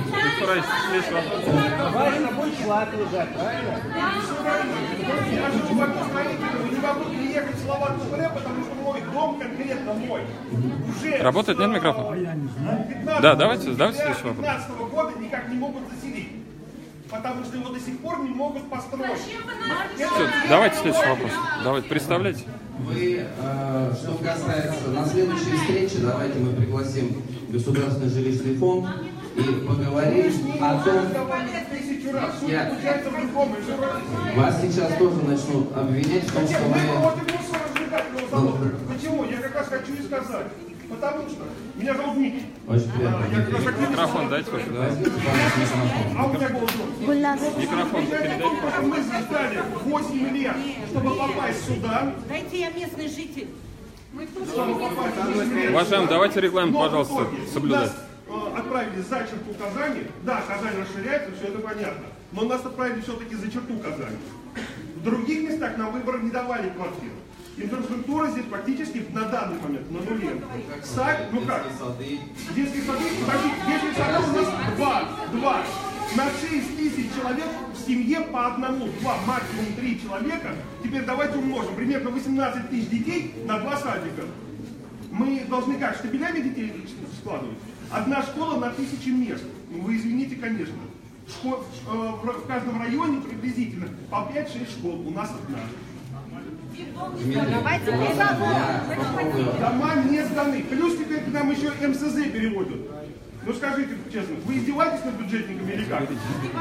Важно больше лад лежать, правильно? Я же чувак строитель, не могу приехать в Салават Кубры, потому что мой дом конкретно мой. Уже Работает, нет микрофона? пятнадцатого Да, давайте, давайте следующий вопрос. пятнадцатого года никак не могут заселить. Потому что его до сих пор не могут построить. Все, давайте следующий вопрос. Давайте, представляйте. Вы, э, что касается, на следующей встрече давайте мы пригласим Государственный жилищный фонд и поговорим о том, я... вас сейчас тоже начнут обвинять в том, что вы... Ну, почему? Я как раз хочу и сказать. Потому что меня зовут Дмитрий. Очень приятно. Я как раз активный Микрофон дайте вообще, да? А у меня голос. Микрофон передайте. Мы ждали восемь лет, чтобы попасть сюда. Дайте я местный житель. Уважаемый, давайте регламент, пожалуйста, соблюдать. Нас э, отправили за черту Казани. Да, Казань расширяется, все это понятно. Но нас отправили все-таки за черту Казани. В других местах на выбор не давали квартиру. Инфраструктура здесь практически на данный момент на нуле. Сад, ну как? Детские сады, подождите, детские сады у нас два, два. На шесть тысяч человек в семье по одному, два, максимум три человека. Теперь давайте умножим. Примерно восемнадцать тысяч детей на два садика. Мы должны как, штабелями детей складывать? Одна школа на тысячи мест. Ну, вы извините, конечно. Школ, э, в, в каждом районе приблизительно по пять-шесть школ. У нас одна. Давайте дома не сданы. Плюс теперь к нам еще эм эс зэ переводят. Ну скажите честно, вы издеваетесь над бюджетниками или как?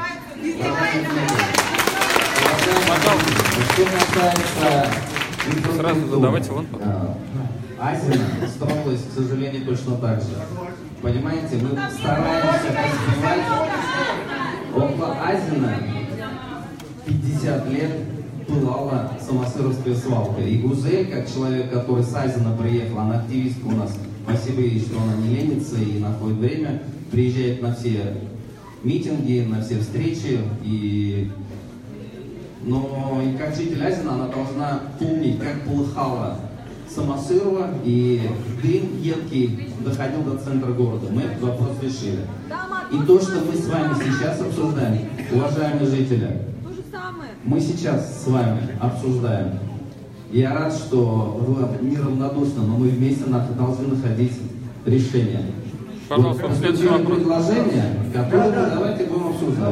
Что касается Сразу давайте вон. Азино строилась, к сожалению, точно так же. Понимаете, мы стараемся развивать около Азино пятьдесят лет пылала самосыровская свалка. И Гузель, как человек, который с Азино приехал, она активистка у нас, спасибо ей, что она не ленится и находит время, приезжает на все митинги, на все встречи. И... Но и как житель Азино она должна помнить, как полыхала Самосырова, и дым едкий доходил до центра города. Мы этот вопрос решили. И то, что мы с вами сейчас обсуждаем, уважаемые жители, мы сейчас с вами обсуждаем. Я рад, что вы неравнодушны, но мы вместе должны находить решение. Пожалуйста, вот, следующий вопрос. Предложение, которое мы давайте будем обсуждать.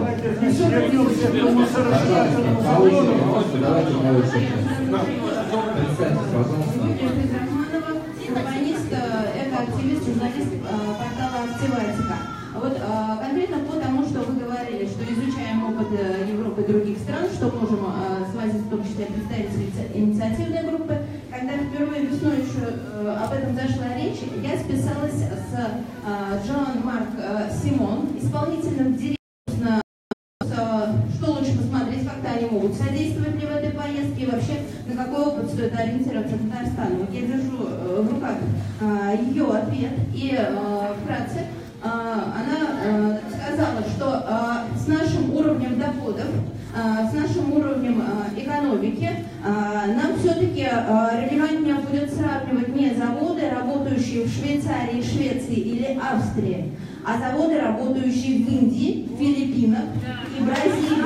Пожалуйста, давайте получим. Представьте, пожалуйста. Урбанист, это активист, журналист портала «Активатика». Вот конкретно по тому, что вы говорили, что изучаем опыт Европы и других стран, что можем свозить в том числе представителей инициативной группы. Когда впервые весной еще об этом зашла речь, я списалась с Жан-Марк Симон, исполнительным директором, что лучше посмотреть, как-то они могут содействовать ли в этой поездке, и вообще на какой опыт стоит ориентироваться в Татарстане. Вот я держу в руках ее ответ, и вкратце она сказала, что с нашим уровнем доходов, с нашим уровнем экономики нам все-таки релевантнее будет сравнивать не заводы, работающие в Швейцарии, Швеции или Австрии, а заводы, работающие в Индии, Филиппинах и Бразилии.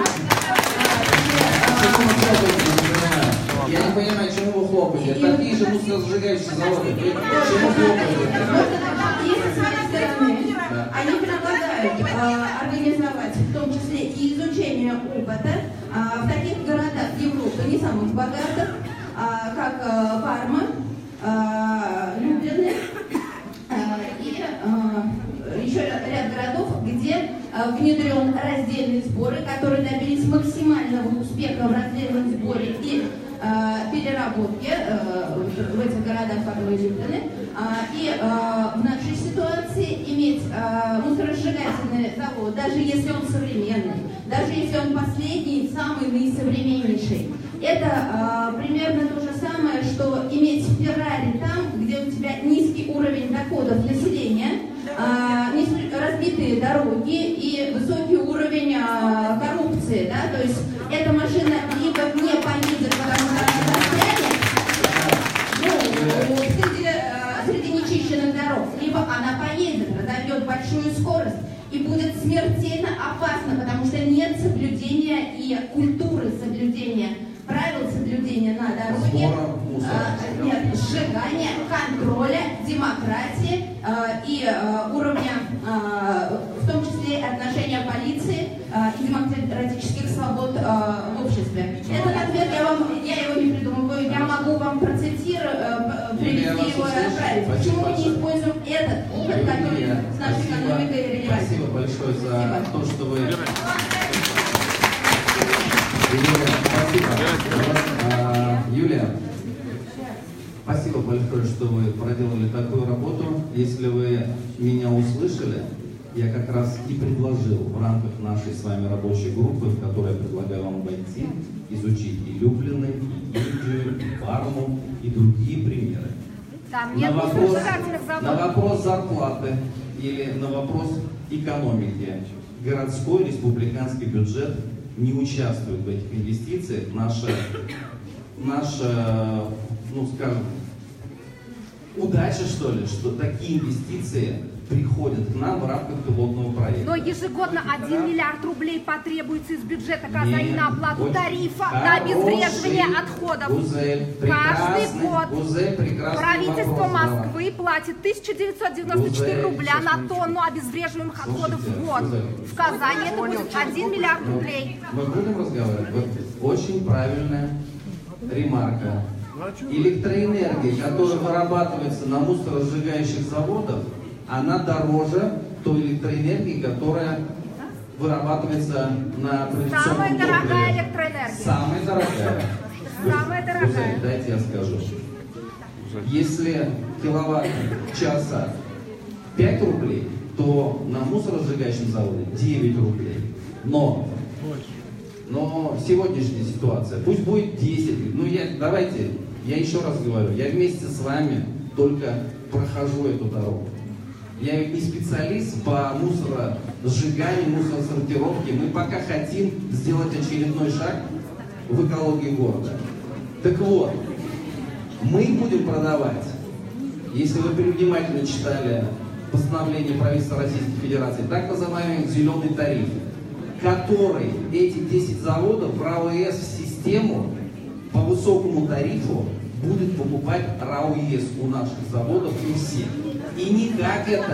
Я не понимаю, чему вы хлопаете. Такие же мусоросжигающие заводы. Чему хлопаете? внедрен раздельные сборы, которые добились максимального успеха в раздельном сборе и переработке в этих городах, как вы видели. И в нашей ситуации иметь мусоросжигательный завод, даже если он современный, даже если он последний, самый наисовременнейший, это примерно то же самое, что иметь Феррари там, где у тебя низкий уровень доходов населения, разбитые дороги и высокий уровень коррупции. Да? То есть эта машина либо не поедет, потому что она застрянет, ну, среди, среди нечищенных дорог, либо она поедет, разовьет большую скорость и будет смертельно опасно, потому что нет соблюдения и культуры соблюдения, правил соблюдения на дороге, э, нет, сжигания, контроля, демократии э, и э, уровня, э, в том числе отношения полиции э, и демократических свобод э, в обществе. Этот ответ я вам, я его не придумываю, я могу вам процитировать, э, привести его и отправить. Почему мы не используем этот опыт, который с нашей экономикой релевантен? Спасибо большое за то, что вы... Юлия, спасибо. А, Юлия, спасибо большое, что вы проделали такую работу. Если вы меня услышали, я как раз и предложил в рамках нашей с вами рабочей группы, в которой я предлагаю вам войти, изучить и Люблины, и Индию, и Парму, и другие примеры. Там нет на, вопрос, заводов. на вопрос зарплаты или на вопрос экономики городской республиканский бюджет не участвует в этих инвестициях. Наша, наша, ну скажем, удача, что ли, что такие инвестиции приходят к нам в рамках пилотного проекта. Но ежегодно один миллиард рублей потребуется из бюджета Казани на оплату тарифа, на обезвреживание отходов. Гузель, каждый год Гузель, правительство вопрос, Москвы да. платит тысяча девятьсот девяносто четыре Гузель, рубля на тонну обезвреживаемых отходов в год. Гузель. В Казани это будет один миллиард рублей. Мы будем разговаривать? Вот очень правильная ремарка. Электроэнергия, которая вырабатывается на мусоросжигающих заводах, она дороже той электроэнергии, которая вырабатывается на традиционном Самая топливе. дорогая электроэнергия. Самая дорогая. Самая дорогая. Гузель, дайте я скажу. Если киловатт часа пять рублей, то на мусоросжигающем заводе девять рублей. Но, но сегодняшняя ситуация, пусть будет десять. Ну я, давайте, я еще раз говорю, я вместе с вами только прохожу эту дорогу. Я не специалист по мусоросжиганию, мусоросортировке. Мы пока хотим сделать очередной шаг в экологии города. Так вот, мы будем продавать, если вы внимательно читали постановление правительства Российской Федерации, так называемый зеленый тариф, который эти десять заводов в РАО ЕС в систему по высокому тарифу будет покупать РАО ЕС у наших заводов и всех. И никак это...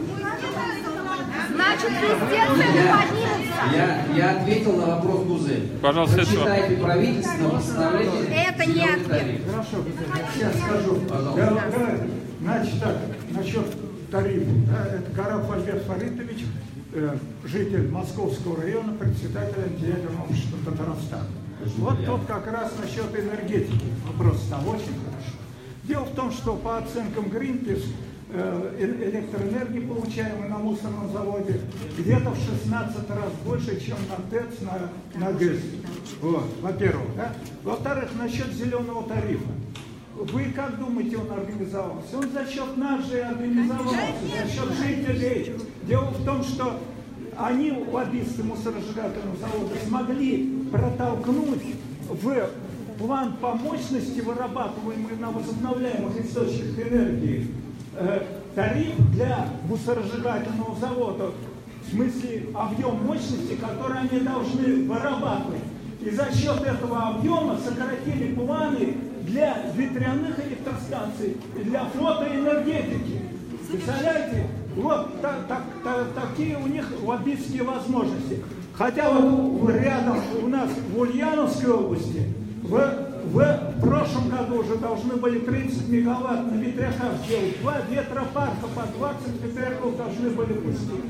Значит, везде цены поднимутся. Я, я ответил на вопрос Гузель. Пожалуйста, прочитайте правительственное постановление. Это не ответ. Хорошо, сейчас скажу. Пожалуйста. Значит так, насчет тарифа. Да, это Карап Альберт Фаритович, э, житель Московского района, председатель антиядерного общества Татарстана. Вот тут как раз насчет энергетики. Вопрос там очень хорошо. Дело в том, что по оценкам Greenpeace электроэнергии, получаемой на мусорном заводе, где-то в шестнадцать раз больше, чем на ТЭЦ, на, на ГЭС. Вот, во-первых. Да? Во-вторых, насчет зеленого тарифа. Вы как думаете, он организовался? Он за счет нас же организовался, за счет жителей. Дело в том, что они, лоббисты мусоросжигательного завода, смогли протолкнуть в план по мощности, вырабатываемый на возобновляемых источниках энергии, э, тариф для мусоросжигательного завода, в смысле объем мощности, который они должны вырабатывать. И за счет этого объема сократили планы для ветряных электростанций и для фотоэнергетики. Представляете? Вот так, так, так, такие у них лоббистские возможности. Хотя вот рядом у нас в Ульяновской области в, в прошлом году уже должны были тридцать мегаватт на ветряках делать. Два ветропарка по двадцать ветряков должны были пустить.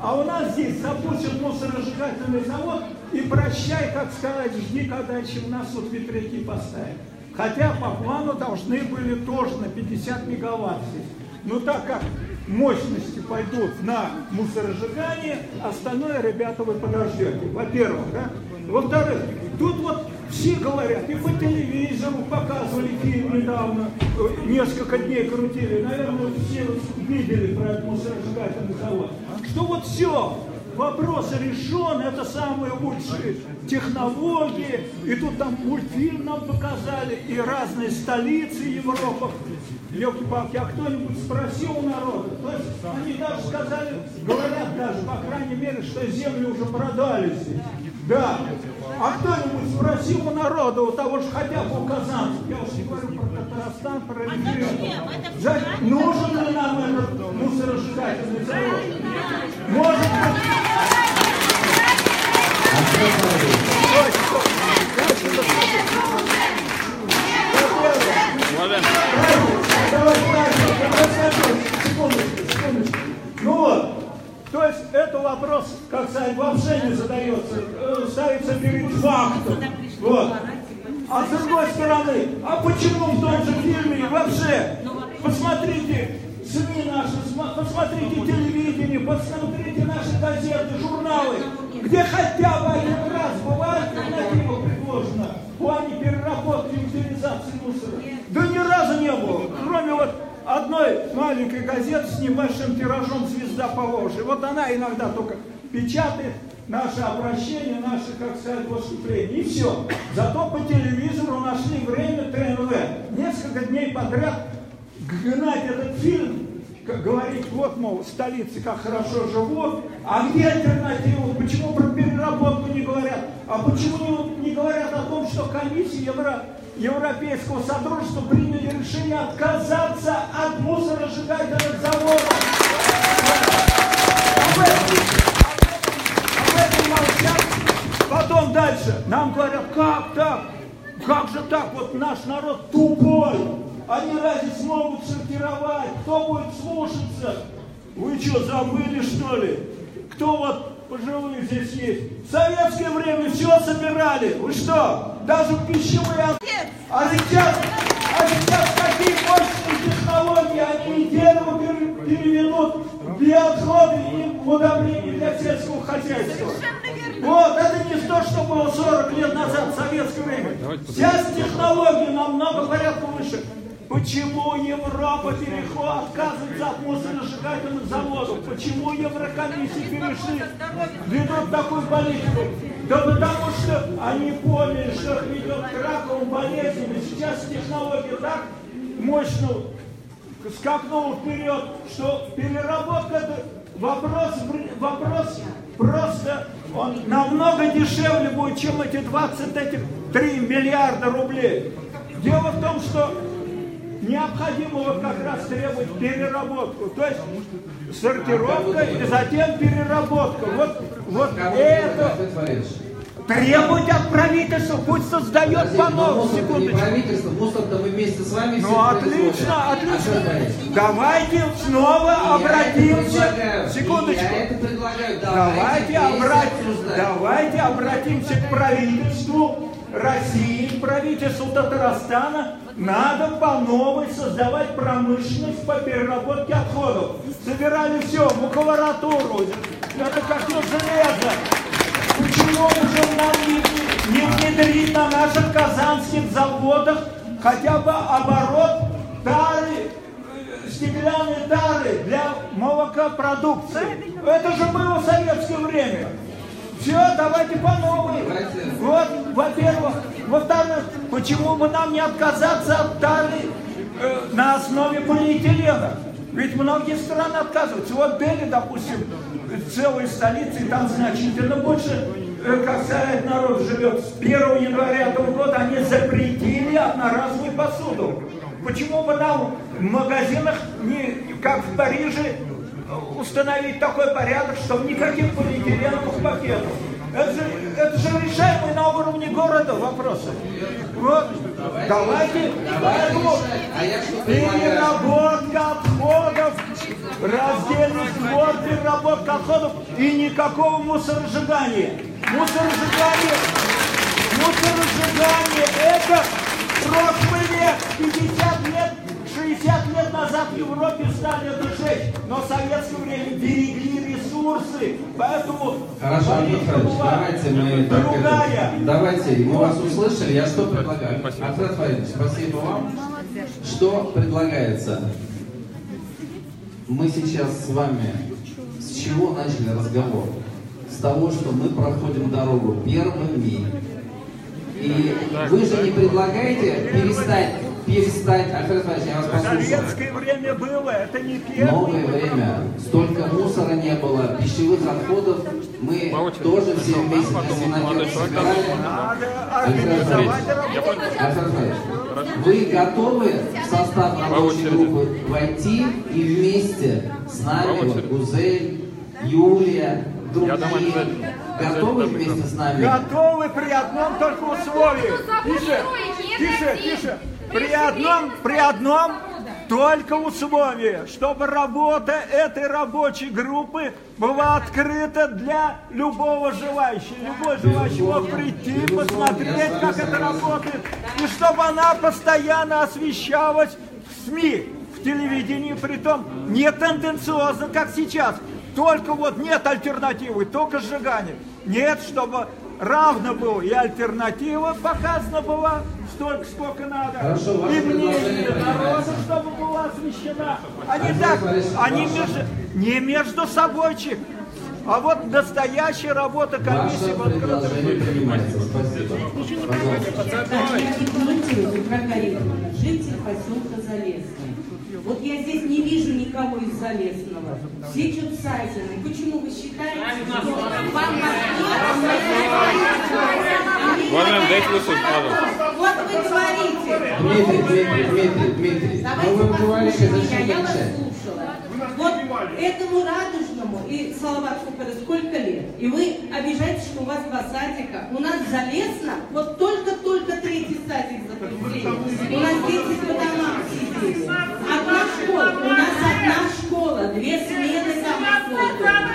А у нас здесь запустят мусоросжигательный завод и прощай, как сказать, жди, когда еще у нас тут ветряки поставят. Хотя по плану должны были тоже на пятьдесят мегаватт здесь. Но так как мощности пойдут на мусоросжигание, остальное, ребята, вы подождете. Во-первых, да? Во-вторых, тут вот все говорят, и по телевизору показывали фильм недавно, несколько дней крутили, наверное, все видели про этот мусоросжигательный завод, что вот все, вопросы решены, это самые лучшие технологии, и тут там мультфильм нам показали, и разные столицы Европы. Ёлки-палки, а кто-нибудь спросил у народа? То есть они даже сказали, говорят даже, по крайней мере, что земли уже продали здесь. Да. А кто-нибудь спросил у народа, у того же хотя бы у казанцев, я уж не говорю про Татарстан, про референдум. Нужен ли нам этот мусоросжигательный завод? Может быть... Секундочку, секундочку. Ну вот, то есть это вопрос, как сказать, вообще не задается, ставится перед фактом. Вот. А с другой стороны, а почему в том же фильме и вообще, посмотрите СМИ наши, посмотрите телевидение, посмотрите наши газеты, журналы, где хотя бы один раз бывает альтернатива предложена в плане переработки и утилизации мусора. Да ни разу не было, кроме вот одной маленькой газеты с небольшим тиражом «Звезда Поволжья». Вот она иногда только печатает наши обращения, наши, как сказать, выступления. И все. Зато по телевизору нашли время ТНВ. Несколько дней подряд гнать этот фильм, как говорить, вот, мол, в столице как хорошо живут, а где альтернатива? Почему про переработку не говорят? А почему не, не говорят о том, что комиссия Евро, Европейского Содружества приняли решение отказаться от мусоросжигательных заводов? Об этом, об этом молчат. Потом дальше нам говорят, как так? Как же так? Вот наш народ тупой. Они разве смогут сортировать? Кто будет слушаться? Вы что, забыли, что ли? Кто вот пожилые здесь есть? В советское время все собирали. Вы что? Даже пищевые... А сейчас, а сейчас какие мощные технологии? Они дерево переведут в биоотходы и в удобрения для сельского хозяйства. Вот, это не то, что было сорок лет назад, в советское время. Сейчас технологии намного порядка выше. Почему Европа переходит, отказывается от мусоросжигательных заводов? Почему Еврокомиссия перешли, ведут такую политику? Да потому что они поняли, что их ведет к раковым болезням. И сейчас технология так мощно скакнула вперед, что переработка это вопрос, вопрос просто он намного дешевле будет, чем эти двадцать три миллиарда рублей. Дело в том, что необходимо вот как раз требовать переработку, то есть сортировка и затем переработка. Вот, вот это требовать от правительства, пусть создает по-новому. Секундочку. Правительство, мусор-то мы вместе с вами. Ну отлично, отлично. Давайте снова обратимся. Секундочку. Давайте, обрат... Давайте обратимся к правительству России, правительству Татарстана. Надо по новой создавать промышленность по переработке отходов. Собирали все, макулатуру, это как ну, железо. Почему уже нам не, не внедрить на наших казанских заводах хотя бы оборот тары, стеклянные тары для молокопродукции? Это же было в советское время. Все, давайте по новой. Вот, во-первых. Во-вторых, почему бы нам не отказаться от тары э, на основе полиэтилена? Ведь многие страны отказываются. Вот Дели, допустим, целые столицы, и там значительно больше, э, как сказать, народ живет. С первого января этого года они запретили одноразовую посуду. Почему бы нам в магазинах, не, как в Париже, установить такой порядок, чтобы никаких полиэтиленовых пакетов? Это же, это же решаемые на уровне города вопросы. Вот, давайте, поэтому переработка отходов, Раздельный сбор переработки отходов и никакого мусоросжигания. Мусоросжигание, мусоросжигание это прошлый век, пятьдесят лет, шестьдесят лет назад в Европе стали это жечь, но в советское время берегли ресурсы, поэтому... Хорошо, Антон Федорович, давайте мы так это, давайте, мы вас услышали, я что предлагаю? Антон Федорович, спасибо вам. Что предлагается? Мы сейчас с вами с чего начали разговор? С того, что мы проходим дорогу первыми. И вы же не предлагаете перестать, перестать, Альфред Иванович, я вас послушал. Советское время было, это не первое. Новое время, столько мусора не было, пищевых отходов, мы тоже все вместе на свиномет собирали. Альфред Иванович, вы готовы в состав рабочей группы войти и вместе с нами, вот, Гузель, Юлия, другие, готовы вместе с нами? Готовы при одном только условии. Тише, тише, тише. При одном, при одном только условии, чтобы работа этой рабочей группы была открыта для любого желающего. Любой желающий мог прийти, посмотреть, как это работает, и чтобы она постоянно освещалась в СМИ, в телевидении, притом не тенденциозно, как сейчас. Только вот нет альтернативы, только сжигание. Нет, чтобы равно было, и альтернатива показана была столько, сколько надо. Хорошо, и мнение народа, чтобы была освещена. Они так, они между, не между собойчик, а вот настоящая работа комиссии в открытом. Житель поселка Залесный. Вот я здесь не вижу никого из Залесного. Все чудсайзеры. Почему вы считаете, что вам Уважаемый, дайте выслушать, пожалуйста. Вот вы говорите. Дмитрий, Дмитрий, Дмитрий, Дмитрий. Давайте вы говорили, послушайте, я вас слушала. Вот этому Радужному и Салавату сколько лет? И вы обижаетесь, что у вас два садика. У нас Залесно, вот только-только третий садик запустили. У нас дети по домам сидели. Одна школа, у нас одна школа, две смены там работают.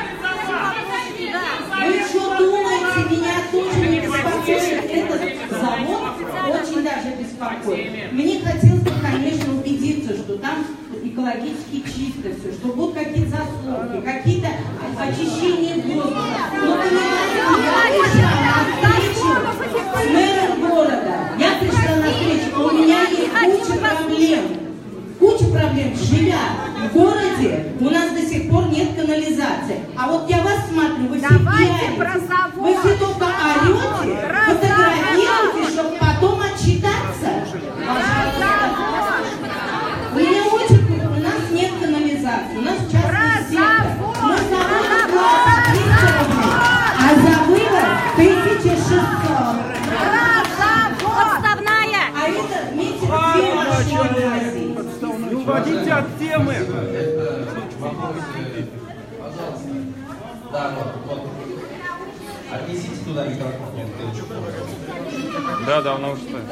Вы что думаете, меня тоже не беспокоит этот завод? Очень даже беспокоит. Мне хотелось бы, конечно, убедиться, что там экологически чисто все, что будут какие-то заслуги, какие-то очищения воздуха. Но понимаете, я пришла на встречу с мэром города, я пришла на встречу, у меня есть куча проблем. Куча проблем, живя в городе, у нас до сих пор нет канализации. А вот я вас смотрю, вы все пьяните, вы все только орете, фотографируете, чтобы потом отчитаться. У меня очень, у нас нет канализации, у нас частный сектор. Мы заводим двадцать тысяч рублей, а за вывоз тысяча шестьсот. Подставная! А это метр две машины возить. Не уводите от темы. Пожалуйста. Да, вот, вот. Отнесите туда микрофон. Да, да, она уже стоит.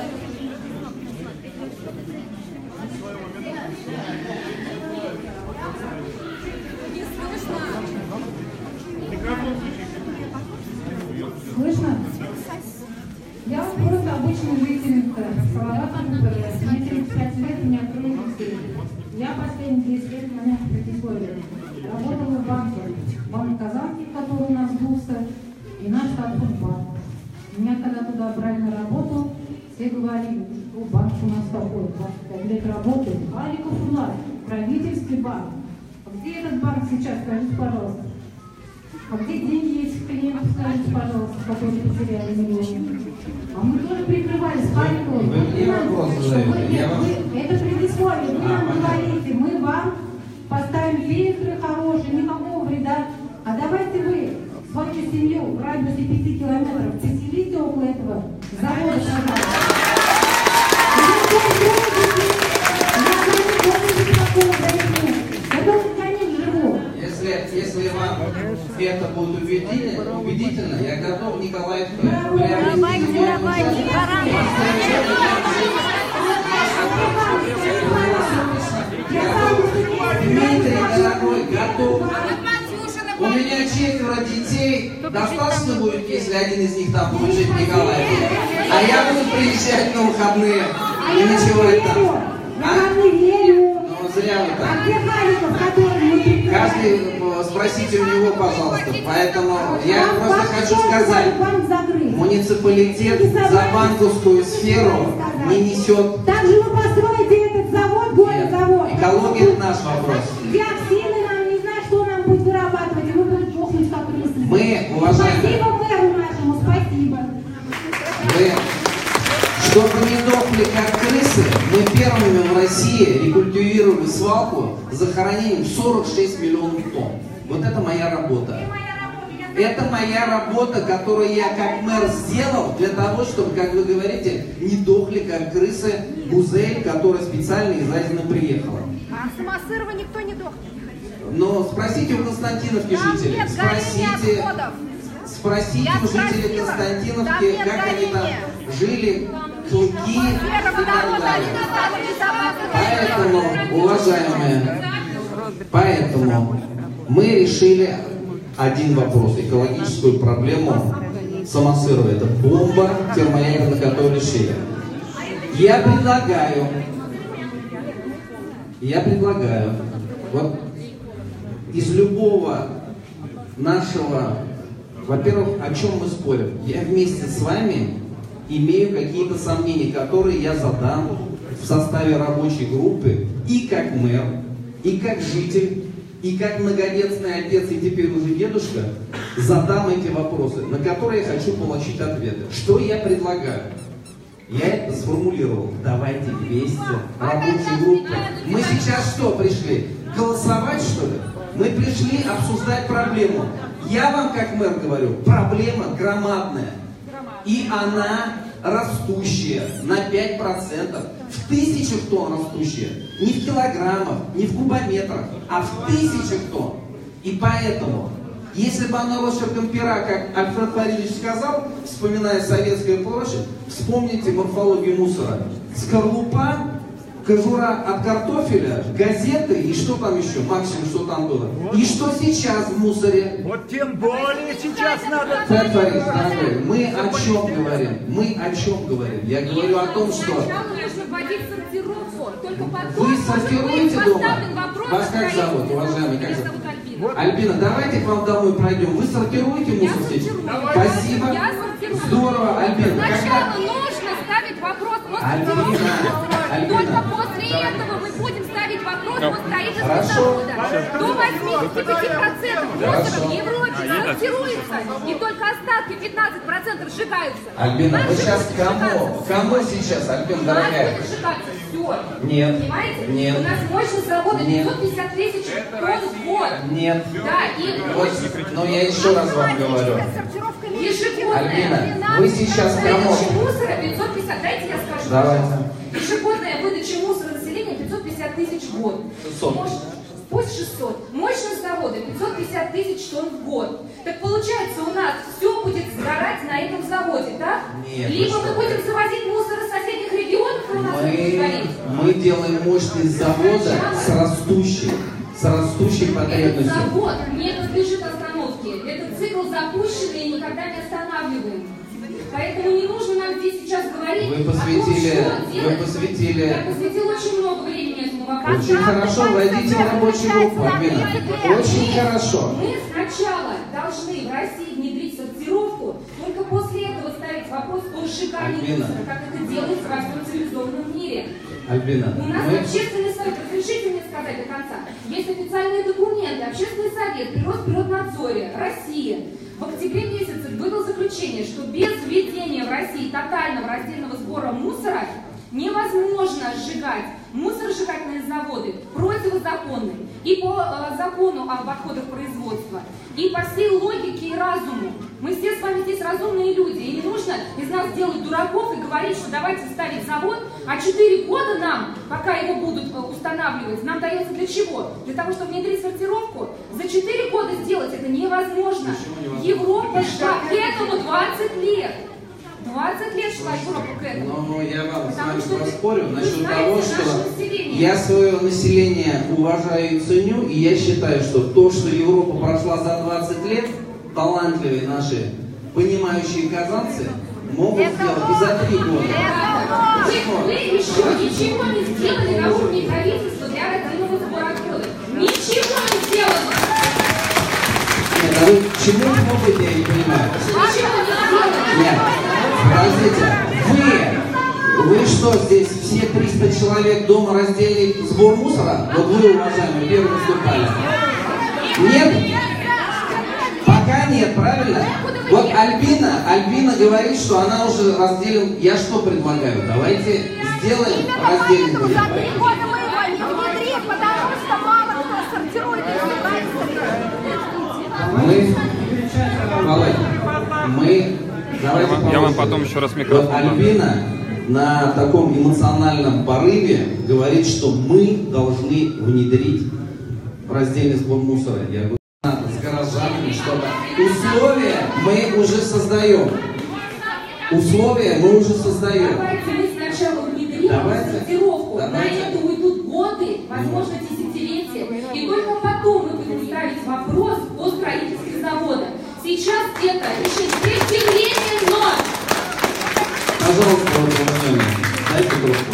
Слышно? Я просто обычный жительница Салавата Гутера. Мне тридцать пять лет, меня трудно встретить. Я последние десять лет, у меня предисловие. Работала в банке. Банк Казанский, который у нас сдулся, и наш Татфунбанк. Меня когда туда брали на работу, все говорили, что банк у нас такой, двадцать пять лет работает. Аликов у нас, правительский банк. А где этот банк сейчас, скажите, пожалуйста? А где деньги есть клиентов, скажите, пожалуйста, которые потеряли миллионы? А мы тоже прикрывались Халиковым. Это предисловие, вы нам говорите, мы вам поставим фильтры хорошие, никакого вреда. А давайте вы свою семью в радиусе пяти километров поселите около этого завода, Если, если вам это будет убедительно, убедительно, я готов, Николай, приобрести Дмитрий, дорогой, готов. У меня четверо детей. Достаточно будет, если один из них там будет жить в Николаеве. А я буду приезжать на выходные и ночевать там. А? Ну, зря вы так. Каждый, спросите у него, пожалуйста. Поэтому я просто хочу сказать, муниципалитет за банковскую сферу не несет. Так же вы построите этот завод, город-завод. Экология – это наш вопрос. Диоксины нам не знаю, что нам будет вырабатывать, и мы будем жохнуть как крысы. Мы, уважаемые... Спасибо мэру нашему, спасибо. Вы, чтобы не дохли как крысы, мы первыми в России рекультивировали свалку с захоронением сорок шесть миллионов тонн. Вот это моя работа. Это моя работа, которую я как мэр сделал для того, чтобы, как вы говорите, не дохли как крысы Гузель, которая специально из Азина приехала. А Самосырова никто не дохнет. Но спросите у Константиновки жителей. Спросите, спросите у жителей Константиновки, как они там жили, клыки и так далее. Поэтому, уважаемые, поэтому мы решили один вопрос, экологическую проблему Самосырова. Это бомба термоядерная, которую решили. Я предлагаю, я предлагаю, вот из любого нашего, во-первых, о чем мы спорим? Я вместе с вами имею какие-то сомнения, которые я задам в составе рабочей группы и как мэр, и как житель, и как многодетный отец, и теперь уже дедушка, задам эти вопросы, на которые я хочу получить ответы. Что я предлагаю? Я это сформулировал. Давайте вместе, рабочей группы. Мы сейчас что, пришли? Голосовать, что ли? Мы пришли обсуждать проблему. Я вам, как мэр, говорю, проблема громадная. И она растущая на пять процентов. В тысячах тонн растущая. Не в килограммах, не в кубометрах, а в тысячах тонн. И поэтому, если бы она росчерком пера, как Альфред Фаридович сказал, вспоминая Советскую площадь, вспомните морфологию мусора. Скорлупа, кожура от картофеля, газеты и что там еще, максимум, что там было. И что сейчас в мусоре? Вот тем более сейчас надо... Фарид Фаридович, дорогой, мы о чем говорим? Мы о чем говорим? Я говорю о том, что... Вы сортируете дома? Вас как зовут, уважаемый? Как зовут? Альбина, давайте к вам домой пройдем. Вы сортируете мусор сейчас? Спасибо. Здорово, Альбина. Сначала нужно ставить вопрос о строительстве. Только после этого мы будем ставить вопрос о строительстве завода. До восьмидесяти пяти процентов мусора в Европе сортируется. И только остатки пятнадцать процентов сжигаются. Альбина, вы сейчас кому? Кому сейчас, Альбина, дорогая? Нет. Понимаете? Нет. У нас мощность работы Нет. пятьсот пятьдесят тысяч тонн в год. Нет. Да, и Вот, но я еще раз вам говорю. ежегодная Альбина, вы сейчас кому? выдача мусора пятьсот пятьдесят, дайте я скажу. Давайте. Ежегодная выдача мусора населения пятьсот пятьдесят тысяч в год. шестьсот. Мощ- Пусть шестьсот. Мощность завода пятьсот пятьдесят тысяч тонн в год. Так получается, у нас все будет сгорать на этом заводе, так? Нет, Либо вы мы будем завозить мусор из соседних регионов, и у нас будет Мы, сгореть. мы делаем мощность завода с растущей, с растущей Этот потребностью. завод не подлежит остановке. Этот цикл запущенный и никогда не останавливаем. Поэтому не нужно нам здесь сейчас говорить Вы посвятили, о том, что вы делать. посвятили. Я посвятил очень много времени этому вопросу. Очень хорошо, войдите в рабочую группу, Альбина. Очень хорошо. Мы сначала должны в России внедрить сортировку, только после этого ставить вопрос о сжигании Альбина. мусора, как это делается во всем цивилизованном мире. Альбина, У нас мы... общественный совет, разрешите мне сказать до конца, есть официальные документы, общественный совет, Природприроднадзоре, Россия. В октябре месяце было заключение, что без введения в России тотального раздельного сбора мусора невозможно сжигать мусоросжигательные заводы, противозаконны. И по э, закону об отходах производства, и по всей логике и разуму. Мы все с вами здесь разумные люди, и не нужно из нас делать дураков и говорить, что давайте ставить завод, а четыре года нам, пока его будут э, устанавливать, нам дается для чего? Для того, чтобы внедрить сортировку? За четыре года сделать это невозможно. Европа шла к этому двадцать лет. двадцать лет шла Европа к этому. Но я вам с Потому вами что вы- поспорю вы насчет знаете того, наше что население. я свое население уважаю и ценю, и я считаю, что то, что Европа прошла за двадцать лет, талантливые наши, понимающие казанцы, могут сделать и за три года. Вы, вы еще ничего не сделали на уровне правительства для родильного сбора крови. Ничего не сделано. Нет, а вы к чему могут, я не понимаю. Ничего не сделано. Нет, подождите, вы, вы что здесь, все триста человек дома раздельный сбор мусора? Вот вы, уважаемые, первые выступали. Нет? Пока нет, правильно? Вот Альбина, Альбина говорит, что она уже разделила. Я что предлагаю? Давайте сделаем раздельный сбор. За три года мы его не внедрим, потому что мало кто сортирует Мы, Володь, мы, давайте Я вам, я вам потом еще раз микрофон Вот дам. Альбина на таком эмоциональном порыве говорит, что мы должны внедрить раздельный сбор мусора. Я говорю, надо с гаражами что-то. Условия мы уже создаем. Условия мы уже создаем. Давайте мы сначала внедрим Давайте. сортировку. Давайте. На это уйдут годы, возможно, десятилетия. И только потом мы будем ставить вопрос о строительстве завода. Сейчас это решить приземление ноль. Пожалуйста, вот, уважаемые, дайте трубку.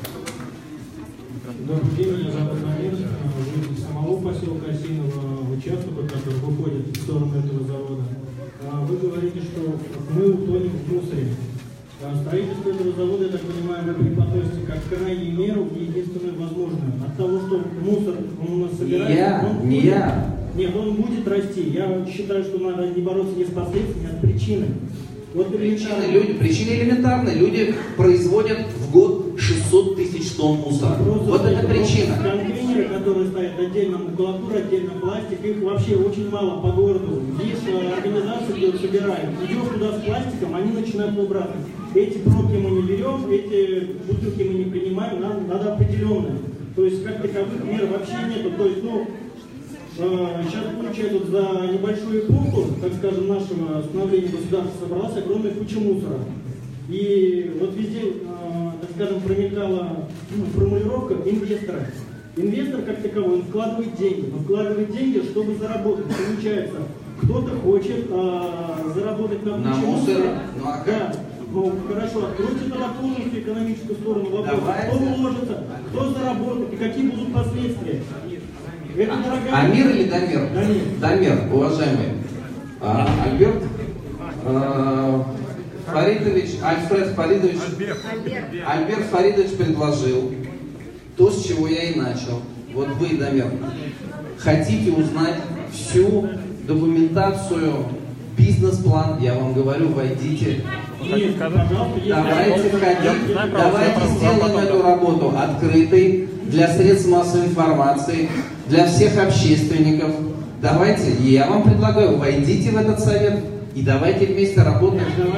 Добрый день, меня зовут Валерий, житель самого поселка Осиново, участка, который выходит в сторону этого завода. Вы говорите, что мы утонем в мусоре. Строительство этого завода, я так понимаю, вы преподносите как крайнюю меру и единственную возможную. От того, что мусор он у нас собирается, Не я, он не будет, я. Нет, он будет расти. Я считаю, что надо не бороться не с последствиями, а с причиной. Вот Причины, люди, причины элементарны. Люди производят в год шестьсот тысяч тонн мусора. Вот это причина. Контейнеры, которые стоят отдельно макулатура, отдельно пластик, их вообще очень мало по городу. Есть организации, где их собирают. Идешь туда с пластиком, они начинают выбрасывать. Эти пробки мы не берем, эти бутылки мы не принимаем, нам надо определенное. То есть как таковых мер вообще нету. То есть, ну, сейчас получается вот за небольшую эпоху, так скажем, нашего становления государства собралась огромная куча мусора. И вот везде, так скажем, проникала ну, формулировка инвестора. Инвестор как таковой, он вкладывает деньги. Он вкладывает деньги, чтобы заработать. Получается, кто-то хочет а, заработать на На куче мусоре? мусора. Ну а как? Да. Ну, хорошо, откройте тогда полностью экономическую сторону вопроса. Давайте. Кто вложится, кто заработает и какие будут последствия. Это дорогая... Амир или Дамир? Дамир. Дамир, уважаемый. А, Альберт а, Фаридович, Альфред Фаридович, Альберт Фаридович предложил то, с чего я и начал. Вот вы, Дамир, хотите узнать всю документацию, бизнес-план, я вам говорю, войдите. Нет, Давайте входить, давайте сделаем эту работу открытой для средств массовой информации, для всех общественников. Давайте, я вам предлагаю, войдите в этот совет и давайте вместе работать.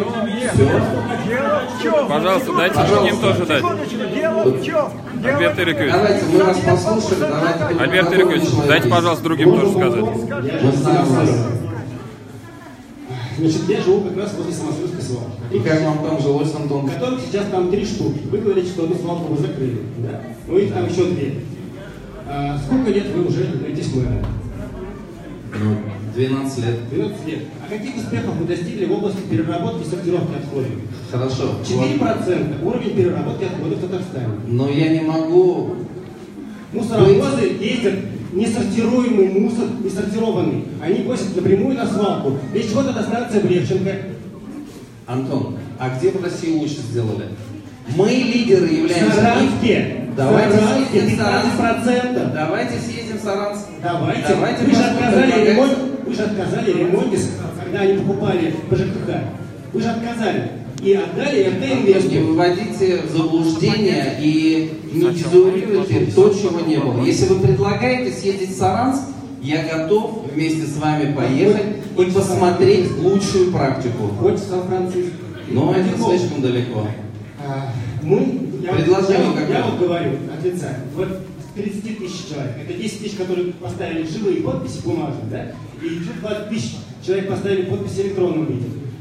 Все. Пожалуйста, дайте другим тоже дать. Альберт Ирикович. Давайте, мы вас послушали, давайте. Альберт Ирикович, дайте, пожалуйста, другим тоже сказать. Мы знаем вас. Значит, я живу как раз возле самосвойской свалки. И как вам там жилось, Антон? Которых сейчас там три штуки. Вы говорите, что одну свалку вы закрыли. Да? Ну их там еще две. А сколько лет вы уже являетесь мэром? Ну, двенадцать лет. двенадцать лет. А каких успехов вы достигли в области переработки и сортировки отходов? Хорошо. четыре процента уровень переработки отходов в Татарстане. Но я не могу... Мусоровозы ездят несортируемый мусор, несортированный. Они возят напрямую на свалку. Для чего тогда станция Блевченко? Антон, а где в России лучше сделали? Мы лидеры являемся... В Саранске. Давайте Саранске съездим в пятнадцать процентов. Давайте съездим в Саранск. Давайте. Давайте вы, же посмотрим, отказали как ремонт, это- вы же отказали ремонте, когда они покупали по ЖКХ. Вы же отказали. И отдали эр тэ Инвесту. Не выводите в заблуждение и не цензурируйте то, чего не было. Если вы предлагаете съездить в Саранск, я готов вместе с вами поехать и посмотреть лучшую практику. Хоть в Сан-Франциско. Но это слишком далеко. А, Мы, я, Предложение я, какое? я вот говорю от лица, вот тридцать тысяч человек, это десять тысяч, которые поставили живые подписи бумажные, да? И еще двадцать тысяч человек поставили подписи в электронном виде.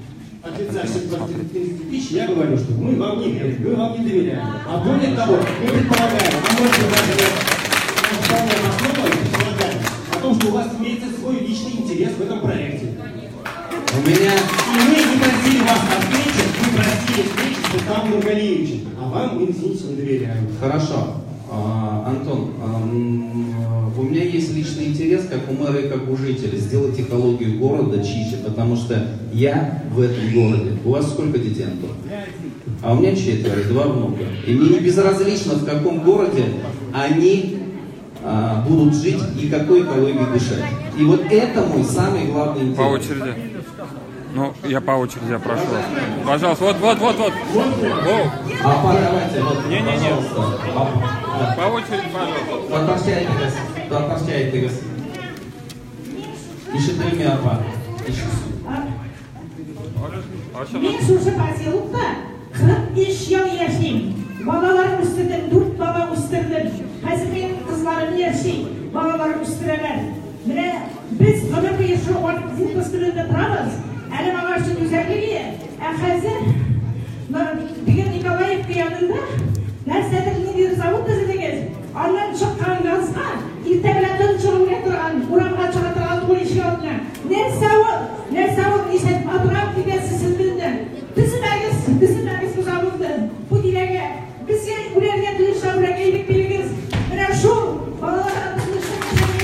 отрицающих двадцать тысяч, я говорю, что мы вам не верим, мы вам не доверяем. А более того, мы предполагаем, а может быть даже вполне основано предполагаем о том, что у вас имеется свой личный интерес в этом проекте. У меня... И мы не просили вас на встречу, мы просили встречи с Светланой Нургалиевичем, а вам мы, извините, не доверяем. Хорошо. А, Антон, а, у меня есть личный интерес, как у мэра и как у жителей, сделать экологию города чище, потому что я в этом городе. У вас сколько детей, Антон? А у меня четверо, два внука. И мне не безразлично, в каком городе они а, будут жить и какой экологией дышать. И вот это мой самый главный интерес. По очереди. Ну, я по очереди, я прошу вас. Пожалуйста, вот, вот, вот, вот. А давайте, вот, Не-не-не. пожалуйста. По очереди, пожалуйста. Тарташкайтыңыз, тарташкайтыңыз. Ишетілме, апа. Мен шушы поселокта қырық бес жыл яшеймін. Балаларым өстірдім, төрт бала өстірдім. Қазір менің қызларым яшей, балаларым өстірілер. Міне біз қырық бес жыл уақыт өстірілді тұрамыз. Әлі маған үшін өзәрліге, ә қазір деген Николаевка янында нәрсәдір недер завод төзелеген. Аннан шыққан газға иртәгеләтен шығып отырған, урамға шыға тұрған колледжге алдына. Нәрсәуі, нәрсәуі несет адырап дебесі сізбінді. Тізімәгіз, тізімәгіз бұл заводды. Бұл диләге, бізге үлерге тұйыша үлерге елік белігіз. Міне шоу, балаларға тұйыша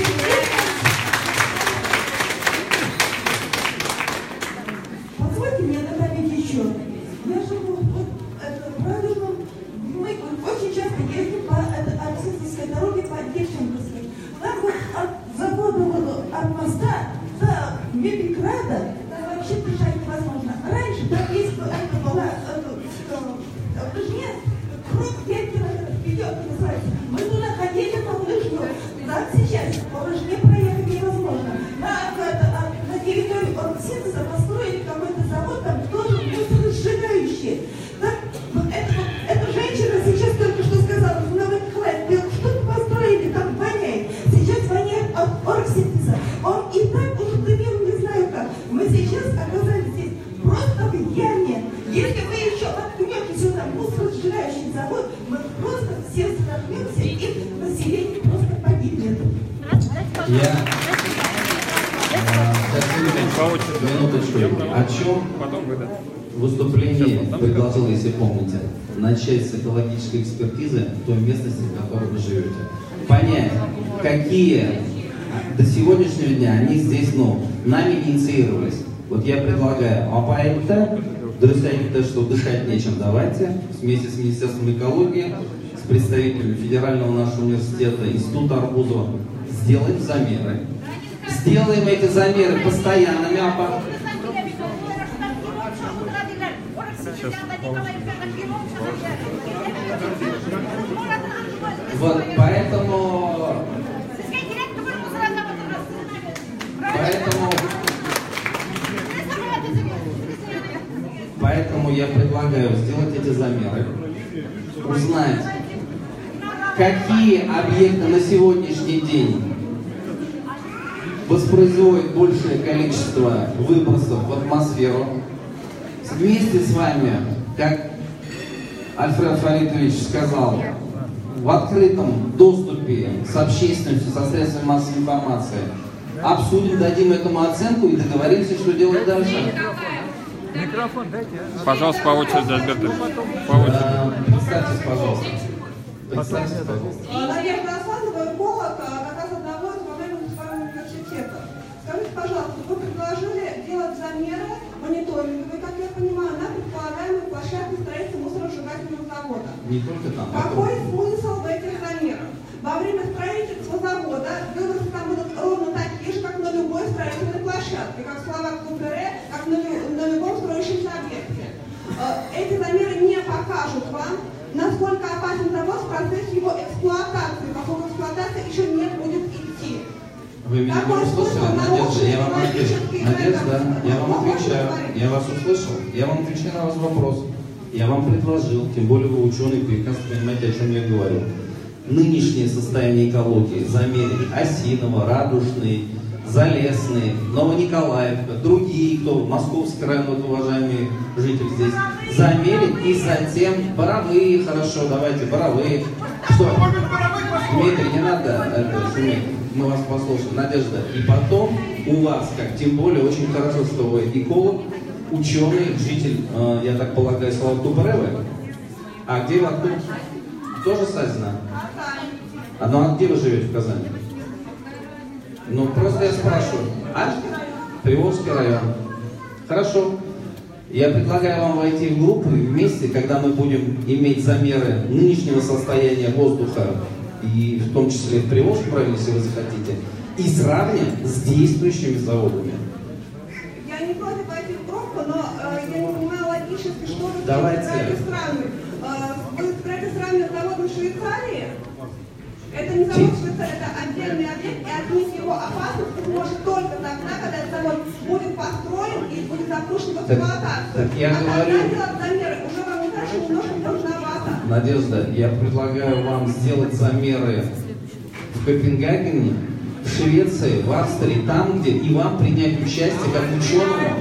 Позвольте мне добавить еще. Я живу вот, это, в Радужном. Мы очень часто ездим по Арсеньевской дороге по Девчонковской. Там вот от завода, вот, от моста до Мебельграда там вообще бежать невозможно. Раньше там есть, это была в Лыжне, круг пять километров, пятерка называется. Мы туда ходили на лыжню. Так сейчас по Лыжне проехать невозможно. На, на, на территории оргсинтеза построили какой-то завод, там тоже мусоросжигающий. Так, вот это, эта женщина сейчас только что сказала, что Новый Николаев, что-то построили, там воняет. Сейчас воняет от оргсинтеза. Он и так уже дымил, не знаю как. Мы сейчас оказались здесь просто в яме. Если вы еще откнете сюда мусоросжигающий завод, мы просто все сожмемся, и население просто погибнет. Я... Минуточку. О чем выступление предложил, если помните, начать с экологической экспертизы той местности, в которой вы живете. Понять, какие до сегодняшнего дня они здесь, ну, нами инициировались. Вот я предлагаю, а по это, друзья, что дышать нечем, давайте вместе с Министерством экологии, с представителями Федерального нашего университета, Института Арбузова, сделаем замеры. Сделаем эти замеры постоянными, а вот, поэтому... Поэтому... Поэтому я предлагаю сделать эти замеры, узнать, какие объекты на сегодняшний день воспроизводит большее количество выбросов в атмосферу. Вместе с вами, как Альфред Фаритович сказал, в открытом доступе с общественностью, со средствами массовой информации, обсудим, дадим этому оценку и договоримся, что делать дальше. Микрофон дайте. Пожалуйста, по очереди, Альберт. По очереди. Представьтесь, пожалуйста. Представьтесь, пожалуйста. Надежда Асанова, эколог, как раз одного из модельных университета. Скажите, пожалуйста, вы предложили делать замеры мониторинговые, как я понимаю, на предполагаемой площадке строительства мусоросжигательного завода. Не только там. Какой смысл в этих замерах? Во время строительства завода выбросы там будут ровно такие же, как на любой строительной площадке, как в Словакском КР, как на, на любом строящемся объекте. Эти замеры не покажут вам, насколько опасен завод в процессе его эксплуатации, какого эксплуатация еще не будет идти. Вы меня не услышали, Надежда, я вам отвечаю. Надежда, я вам отвечаю, я вас услышал, я вам отвечаю на ваш вопрос. Я вам предложил, тем более вы ученый, прекрасно понимаете, о чем я говорю. Нынешнее состояние экологии замерить Осиново, Радужный, Залесный, Новониколаевка, другие, кто Московский район, вот, уважаемые жители здесь, замерить и затем Боровые, хорошо, давайте, Боровые. Что? Дмитрий, не надо это шуметь, мы вас послушаем, Надежда. И потом у вас, как тем более, очень хорошо, что вы эколог, ученый, житель, э, я так полагаю, Салават-Тупаревы. А где вы откуда? Тоже Сазина? А ну а где вы живете в Казани? Ну просто я спрашиваю. А? Приволжский район. Хорошо. Я предлагаю вам войти в группу и вместе, когда мы будем иметь замеры нынешнего состояния воздуха, и в том числе в Приволжском районе, если вы захотите, и сравним с действующими заводами. Я не против войти в группу, но э, я не понимаю логически, что вы Давайте. собираетесь сравнивать. Э, вы собираетесь сравнивать с заводом Швейцарии? Это не завод Швейцарии, это отдельный объект, и отнять его опасность может только тогда, когда этот завод будет построен и будет запущен в эксплуатацию. Так я а говорю... когда делать замеры, уже вам дальше немножко поздновато. Надежда, я предлагаю вам сделать замеры в Копенгагене, в Швеции, в Австрии, там, где и вам принять участие как ученому.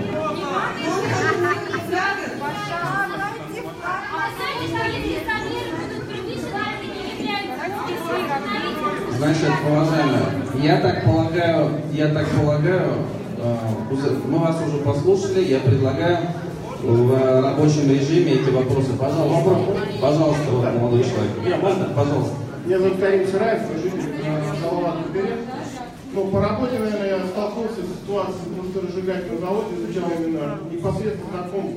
Значит, уважаемые, я так полагаю, я так полагаю, э, мы вас уже послушали, я предлагаю в рабочем режиме эти вопросы. Пожалуйста, пожалуйста, вот, молодой человек. Я, можно? Пожалуйста. Меня зовут Карим Сираев, житель Салават-Тупаревы. Ну, по работе, наверное, я столкнулся с ситуацией в мусоросжигательном заводе, изучал именно непосредственно знаком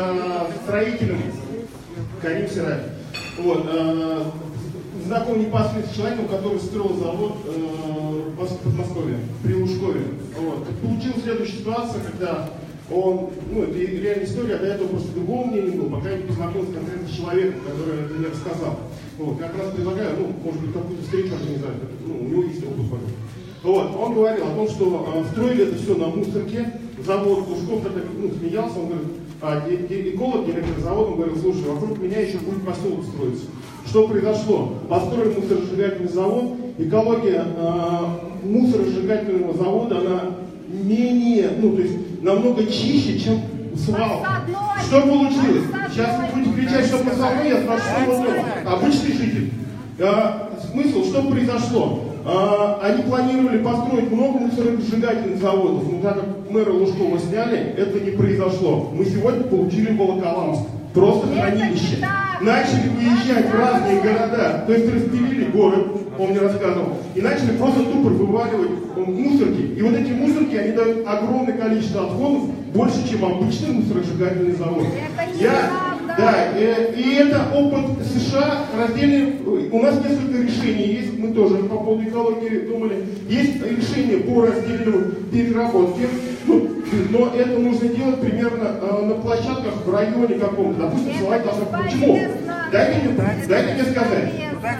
с строителем Карим Сираев. Вот, э, знаком непосредственно с человеком, который строил завод э, в Подмосковье, при Лужкове. Вот. Получилась следующая ситуация, когда он, ну, это реальная история, а до этого просто другого мнения был, пока я не познакомился конкретно с человеком, который это мне рассказал. Вот. Как раз предлагаю, ну, может быть, какую-то встречу организовать, ну, у него есть опыт. Вот. Он говорил о том, что э, строили это все на мусорке, завод Лужков тогда, ну, смеялся, он говорит, а эколог, директор завода, он говорил, слушай, вокруг меня еще будет поселок строиться. Что произошло? Построили мусоросжигательный завод, экология э, мусоросжигательного завода, она менее, ну, то есть намного чище, чем свалка. Что получилось? Сейчас вы будете кричать, что по свалке, я спрашиваю, что обычный житель. А, смысл, что произошло? А, они планировали построить много мусоросжигательных заводов, но так как мэра Лужкова сняли, это не произошло. Мы сегодня получили Волоколамск. Просто хранилище. Начали выезжать в разные города, то есть разделили город, он мне рассказывал, и начали просто тупо вываливать мусорки. И вот эти мусорки, они дают огромное количество отходов, больше, чем обычный мусоросжигательный завод. Я, да, и, и это опыт США, раздельный, у нас несколько решений есть, мы тоже по поводу экологии думали, есть решение по раздельной переработке, ну, но это нужно делать примерно э, на площадках в районе каком-то, допустим, Салават. Почему? Дайте мне, дайте мне сказать.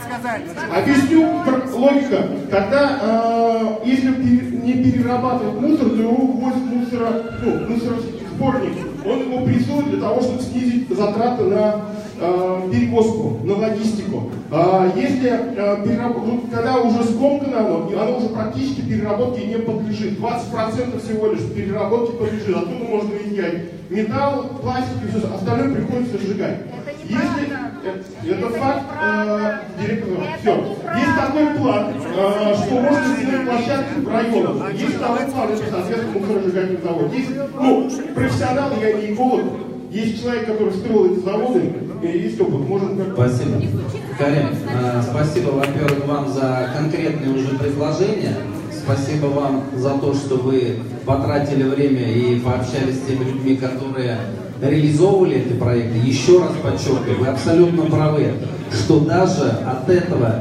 Объясню логика. Когда, э, если не перерабатывать мусор, то его ввозят мусора, ну, мусоросборник. Он его прессует для того, чтобы снизить затраты на э, перевозку, на логистику. А если, э, перераб... когда уже скомкано оно, оно уже практически переработке не подлежит. двадцать процентов всего лишь переработки подлежит. Оттуда можно изъять металл, пластик и все. Остальное приходится сжигать. Если это, это факт, э, директор, все. Есть такой план, э, что можно сделать площадки в районах. Есть второй план, это, соответственно, мусоросжигательный завод. Есть, ну, профессионалы, я не эколог, есть человек, который строил эти заводы, и есть опыт. Можно как... Спасибо. Карим, э, спасибо, во-первых, вам за конкретные уже предложения. Спасибо вам за то, что вы потратили время и пообщались с теми людьми, которые реализовывали эти проекты. Еще раз подчеркиваю, вы абсолютно правы, что даже от этого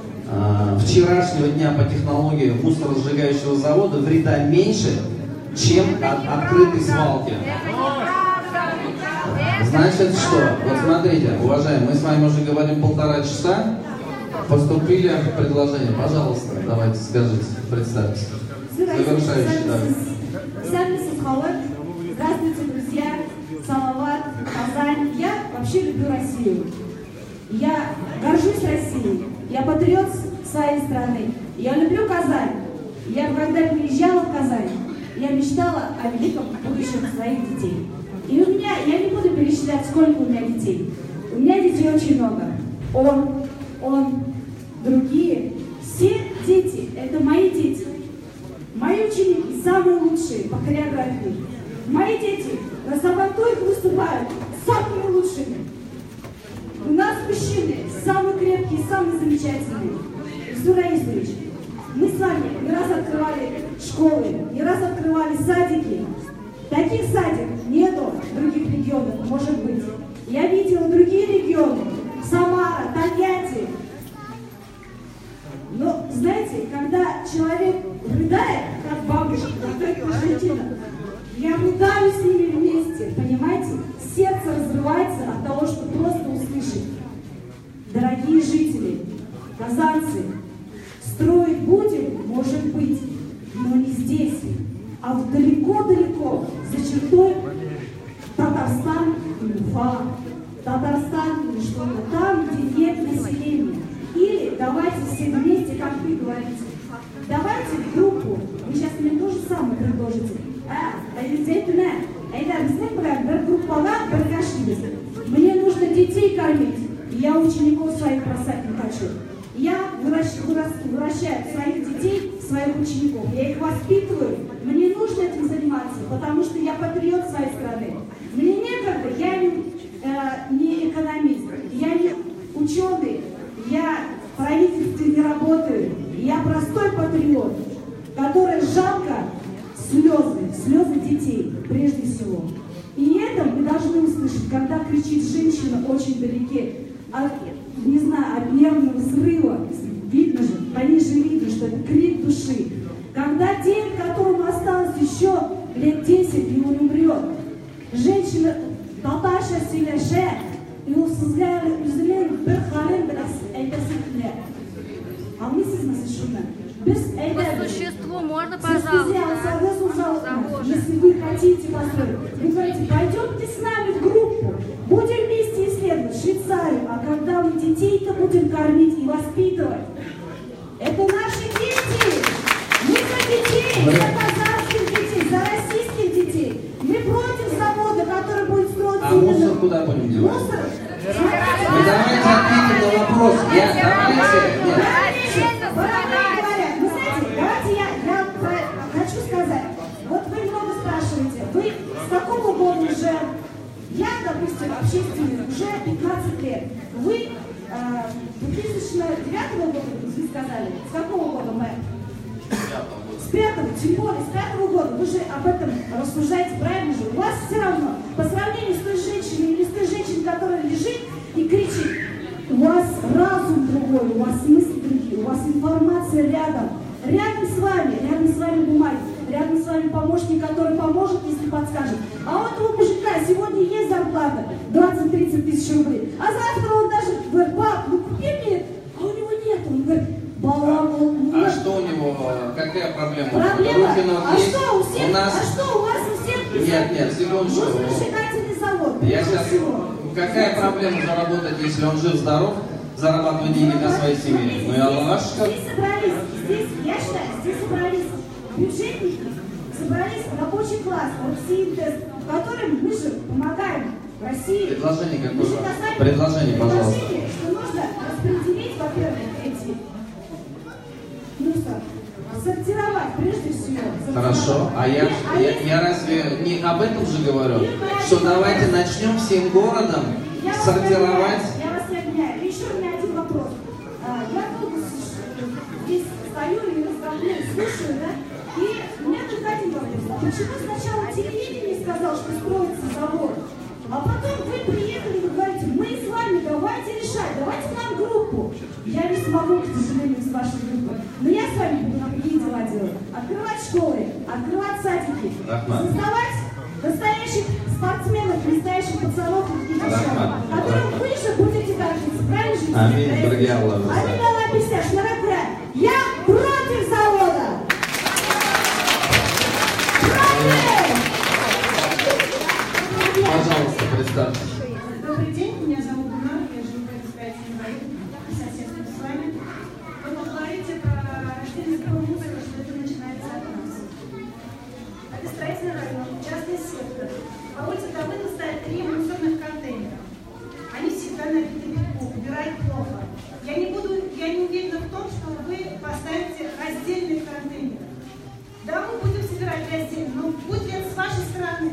э, вчерашнего дня по технологии мусоросжигающего завода вреда меньше, чем от открытой свалки. Значит, что? Вот смотрите, уважаемые, мы с вами уже говорим полтора часа, поступили предложения. Пожалуйста, давайте скажите, представьтесь. Завершающий, да. Здравствуйте, друзья. Салават, Казань. Я вообще люблю Россию. Я горжусь Россией. Я патриот своей страны. Я люблю Казань. Я когда приезжала в Казань, я мечтала о великом будущем своих детей. И у меня, я не буду перечислять, сколько у меня детей. У меня детей очень много. Он, он, другие. Все дети, это мои дети. Мои ученики самые лучшие по хореографии. Мои дети на сабантуях выступают самыми лучшими. У нас мужчины самые крепкие, самые замечательные. Ильсур Раисович, мы с вами не раз открывали школы, не раз открывали садики. Таких садик нету в других регионах, может быть. Я видела другие регионы, Самара, Тольятти. Но, знаете, когда человек рыдает, как бабушка, как Аргентина, я рыдаю с ними вместе, понимаете? Сердце разрывается от того, что просто услышать. Дорогие жители, казанцы, строить будем, может быть, но не здесь, а далеко-далеко, за чертой Татарстан или Уфа, Татарстан или что-то там, где нет населения. Или давайте все вместе, как вы говорите, давайте в группу, вы сейчас мне то же самое предложите. А, обязательно, это обязательно группа, мне нужно детей кормить, и я учеников своих бросать не хочу. Я выращаю своих детей, своих учеников, я их воспитываю, мне нужно этим заниматься, потому что я патриот своей страны. Мне некогда, я не, э, не экономист, я не ученый, я в правительстве не работаю, я простой патриот, который жалко слезы, слезы детей прежде всего. И это мы должны услышать, когда кричит женщина очень далеке, от, не знаю, от нервного взрыва, видно же, пониже видно, что это крик души. Когда день, которому осталось еще лет десять, и он умрет, женщина Таташа Силеше, и усызляет üzülen bir halin biraz eylesinler. Anlıyorsunuz şunu? Biz По существу можно, пожалуйста. Если вы хотите построить, вы говорите, пойдемте с нами в группу, будем вместе исследовать Швейцарию, а когда мы детей-то будем кормить и воспитывать, это наши дети. Мы за детей, за казахских детей, за российских детей. Мы против завода, который будет строить. А мусор куда будем девать? Мусор? Вы давайте ответим на вопрос. Я, давайте, нет. Вы знаете, давайте я, я хочу сказать. Вот вы много спрашиваете, вы с какого года уже, я, допустим, общественник, уже пятнадцать лет. Вы э, две тысячи девятого года, вы сказали, с какого года, мэр? С пятого, тем более, с пятого года. Вы же об этом рассуждаете, правильно же? У вас все равно, по сравнению с той женщиной или с той женщиной, которая лежит и кричит, у вас разум другой, у вас мысли другие, у вас информация рядом. Рядом с вами, рядом с вами бумаги, рядом с вами помощник, который поможет, если подскажет. А у этого мужика сегодня есть зарплата двадцать-тридцать тысяч рублей, а завтра он даже говорит, пап, ну купи мне, а у него нет. Он говорит, балам, он нет. А что у него, какая проблема? Проблема? А есть? что у всех? У нас... А что у вас у всех? Нет, нет, секундочку. Мусоросжигательный завод. Я сейчас... Какая проблема заработать, если он жив-здоров, зарабатывать деньги для своей семьи? Ну и Аллах. Здесь собрались, здесь, я считаю, здесь собрались бюджетники, собрались рабочий класс, вот синтез, которым мы же помогаем России. Предложение какое? Предложение, пожалуйста. Предложение, что нужно распределить, во-первых, эти мусор, сортировать прежде всего. Хорошо, а я, а я, я разве не об этом же говорю? Что давайте начнем всем городом я сортировать. Вас я вас не обвиняю. Еще у меня один вопрос. А, я долго здесь стою и разговариваю, слушаю, да? И у меня только один вопрос. А почему сначала телевидение сказал, что строится завод, а потом вы приехали и говорите, мы с вами давайте решать, давайте нам группу. Я не смогу, к сожалению, с вашей группой. Но я с вами буду другие дела делать. Открывать школы, открывать садики, создавать настоящих спортсменов, настоящих пацанов и девчонок, которым вы же будете гордиться, правильно же? Аминь, дорогие Аллах. Аминь, Аллах, объясняешь, я против завода! Пожалуйста, представьте. Добрый день, меня зовут Гунар, я живу в избирательном районе, по соседству с вами. Вы говорите про рождение мусора, что это значит По улице Давыдова стоят три мусорных контейнера. Они всегда набиты битком, убирают плохо. Я не буду, я не уверена в том, что вы поставите раздельные контейнеры. Да, мы будем собирать раздельно, но будет ли это с вашей стороны?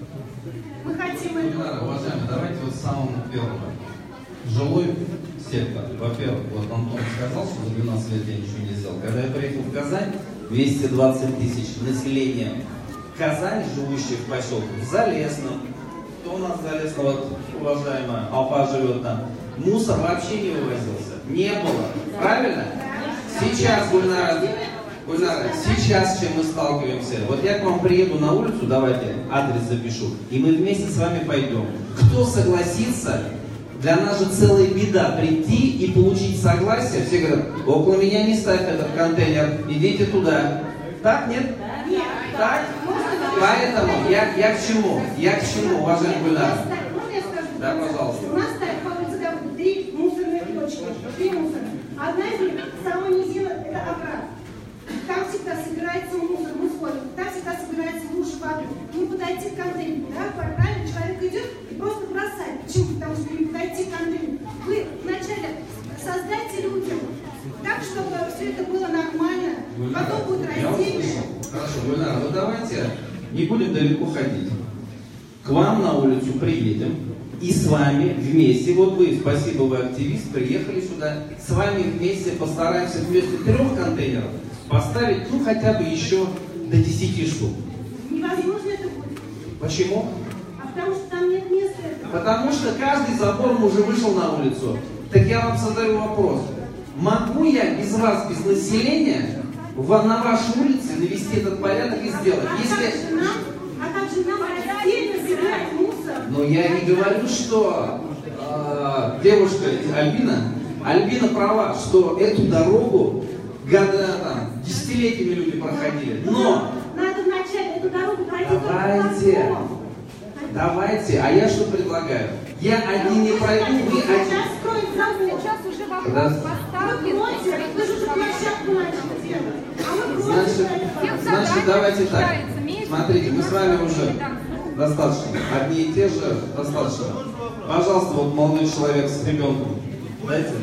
Мы хотим это. Да, уважаемые, давайте вот с самого первого. Жилой сектор. Во-первых, вот Антон сказал, что за двенадцать лет я ничего не сделал. Когда я приехал в Казань, двести двадцать тысяч населения Казань, живущих в поселке Залесном. Кто у нас Залесно, вот уважаемая Алпа живет там. Мусор вообще не вывозился. Не было. Правильно? Сейчас, Гульнара, Гульнара, сейчас с чем мы сталкиваемся? Вот я к вам приеду на улицу, давайте адрес запишу, и мы вместе с вами пойдем. Кто согласится? Для нас же целая беда прийти и получить согласие. Все говорят, около меня не ставь этот контейнер, идите туда. Так, нет? Нет. Так? Поэтому я, я к чему? Я к чему, уважаемый Гульнара? Можно я скажу? Да, пожалуйста. У нас стоят по улице Давыдова три мусорные точки. Три мусорные. Одна из них, самая низина, это Аграр. Там всегда собирается мусор, мы сходим. Там всегда собирается лужа воды. Не подойти к контейнеру. Да, правильно, человек идет и просто бросает. Почему? Потому что не подойти к контейнеру. Вы вначале создайте людям так, чтобы все это было нормально. Гульнара, Потом будет я раздельно. Хорошо, Гульнара, ну давайте не будем далеко ходить. К вам на улицу приедем и с вами вместе, вот вы, спасибо, вы активист, приехали сюда, с вами вместе постараемся вместо трех контейнеров поставить, ну, хотя бы еще до десяти штук. Невозможно это будет. Почему? А потому что там нет места. Потому что каждый забором уже вышел на улицу. Так я вам задаю вопрос. Могу я без вас, без населения, на вашей улице навести этот порядок и сделать? А Если... как же нам, а как же нам раздельно собирать мусор? Но я не говорю, что э, девушка Альбина, Альбина права, что эту дорогу года, там, десятилетиями люди проходили. Но надо вначале эту дорогу пройти. давайте, давайте, а я что предлагаю? Я один не пройду, вы один. Сейчас уже вопрос поставлен. Вы же уже площадку начали делать. Значит, значит, давайте так. Смотрите, мы с вами уже достаточно. Одни и те же достаточно. Пожалуйста, вот молодой человек с ребенком. Дайте.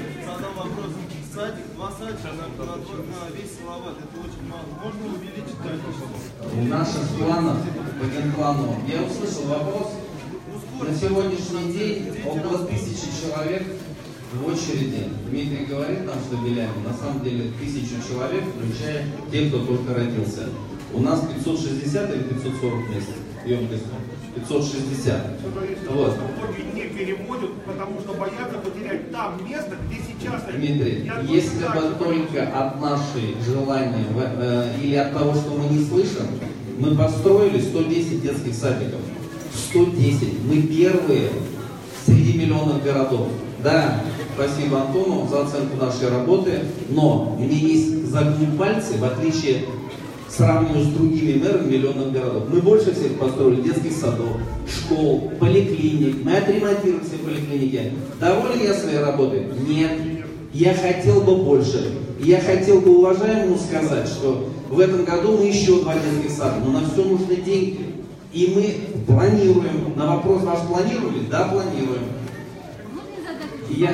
Садик, два садика на, на, на весь Салават, это очень мало. Можно увеличить количество? В наших планах, по генплану, я услышал вопрос. На сегодняшний день около тысячи человек в очереди. Дмитрий говорит нам, что Белями, на самом деле тысячу человек, включая тех, кто только родился. У нас пятьсот шестьдесят или пятьсот сорок мест емкостью? пятьсот шестьдесят. Вот. Не переводят, потому что боятся потерять там место, где сейчас... Дмитрий, Я если бы только от нашей желания э, или от того, что мы не слышим, мы построили сто десять детских садиков. сто десять. Мы первые среди миллионов городов. Да, спасибо Антону за оценку нашей работы, но мне есть загнуть пальцы, в отличие, сравниваю с другими мэрами миллионных городов. Мы больше всех построили детских садов, школ, поликлиник. Мы отремонтировали все поликлиники. Доволен я своей работой? Нет. Я хотел бы больше. Я хотел бы уважаемому сказать, что в этом году мы еще два детских сада, но на все нужны деньги. И мы планируем. На вопрос ваш планировали? Да, планируем. И я...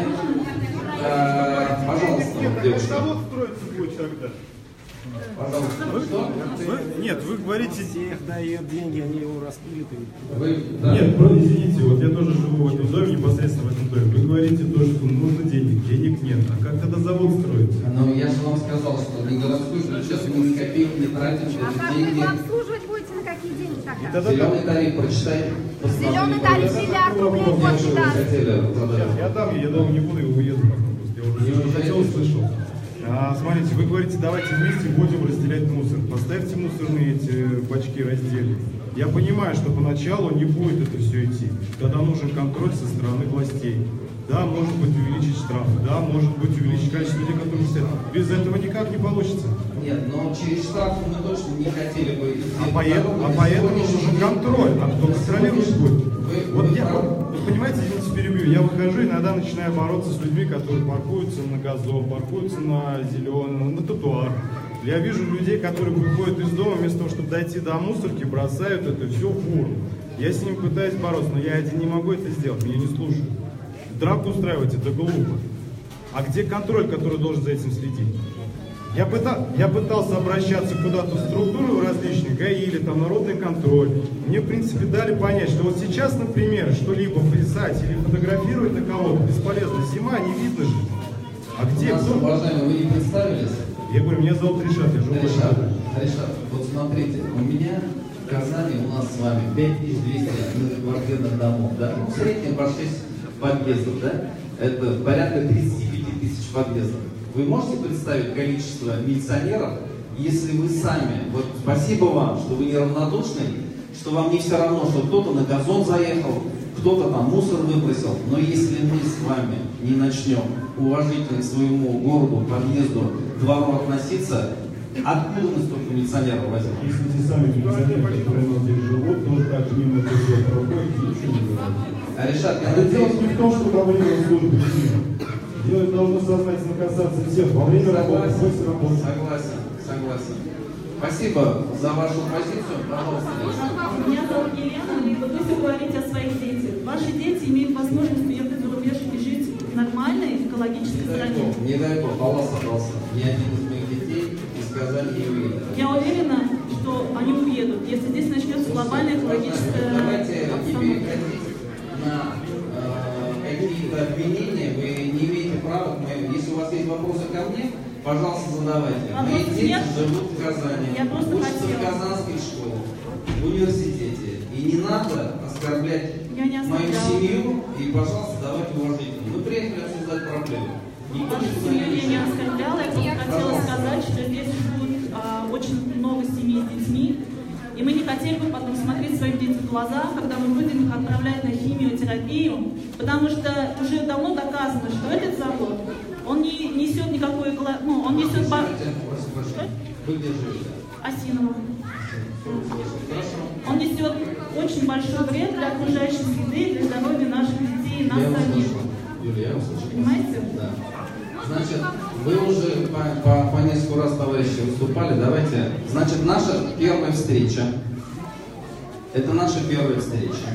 Э, пожалуйста, вот, девушка. Завод строится будет тогда. Пожалуйста. Вы, что? Вы, нет, вы говорите... Всех дает деньги, они его распилят. Вы, да. Нет, просто извините, вот я тоже живу в этом доме, непосредственно в этом доме. Вы говорите то, что нужно денег, денег нет. А как тогда завод строится? Ну, я же вам сказал, что не городской бюджет, мы ни копейки не тратим, А эти как деньги. вы его обслуживать будете, на какие деньги тогда? Зеленый тариф, прочитай. Зеленый тариф миллиард рублей в год Сейчас, я дам, я дам, не буду, и уеду потом. Я уже хотел, услышал. А, смотрите, вы говорите, давайте вместе будем разделять мусор. Поставьте мусорные эти бачки раздельные. Я понимаю, что поначалу не будет это все идти. Когда нужен контроль со стороны властей. Да, может быть увеличить штрафы, да, может быть увеличить количество людей, которые сидят. Без этого никак не получится. Нет, но через штрафы мы точно не хотели бы идти. А поэтому, а поэтому нужен контроль, а кто контролировать будет? Вот я, вот, понимаете, извините, перебью, я выхожу и иногда начинаю бороться с людьми, которые паркуются на газон, паркуются на зеленый, на тротуар. Я вижу людей, которые выходят из дома, вместо того, чтобы дойти до мусорки, бросают это все в урну. Я с ним пытаюсь бороться, но я один не могу это сделать, меня не слушают. Драку устраивать это глупо. А где контроль, который должен за этим следить? Я, пытал, я пытался обращаться куда-то в структуру различных, ГАИ или там народный контроль. Мне, в принципе, дали понять, что вот сейчас, например, что-либо писать или фотографировать на кого-то бесполезно. Зима, не видно же. А где? Нас, уважаемые, вы не представились? Я говорю, меня зовут Ришат, я живу Ришат, Ришат, вот смотрите, у меня в Казани у нас с вами пять тысяч двести многоквартирных домов, да? Ну, в среднем по шесть подъездов, да? Это порядка тридцать пять тысяч подъездов. Вы можете представить количество милиционеров, если вы сами, вот спасибо вам, что вы неравнодушны, что вам не все равно, что кто-то на газон заехал, кто-то там мусор выбросил, но если мы с вами не начнем уважительно к своему городу, подъезду, двору относиться, откуда мы столько милиционеров возьмем? Если те сами милиционеры, которые у нас здесь живут, тоже так же мимо этого проходят и ничего не говорят. А Ришат, я надеюсь... Дело не в том, что проблема службы делать должно сознательно касаться всех во время работы, после работы. Согласен, согласен. Спасибо за вашу позицию. Пожалуйста. Меня зовут Елена, и вот вы все говорите о своих детях. Ваши дети имеют возможность уехать за рубеж и жить в нормальной экологической стране. Не дай бог, Аллах согласен. Ни один из моих детей из Казани не уедет. Я уверена, что они уедут, если здесь начнется глобальная экологическая Давайте обстановка. не переходить на э, какие-то обвинения. Вы не имеете права. Если у вас есть вопросы ко мне, пожалуйста, задавайте. Мои дети нет. живут в Казани, Я просто учатся хотела. в казанской школе, в университете. И не надо оскорблять Я не мою оскорбляла. семью. И, пожалуйста, давайте уважительно. Мы приехали обсуждать проблему. Никто Вашу не семью я не оскорбляла, я просто хотела Пожалуйста. сказать, что здесь живут а, очень много семей с детьми, и мы не хотели бы потом смотреть своим детям в глаза, когда мы будем их отправлять на химиотерапию, потому что уже давно доказано, что этот завод, он не несет никакой, эколо- ну, он несет... По... Осинова. Он несет очень большой вред для окружающей среды, для здоровья наших детей и нас Я самих. услышал. Юлия, я услышал. Понимаете? Да. Значит, вы уже по, по, по несколько раз, товарищи, выступали. Давайте. Значит, наша первая встреча. Это наша первая встреча.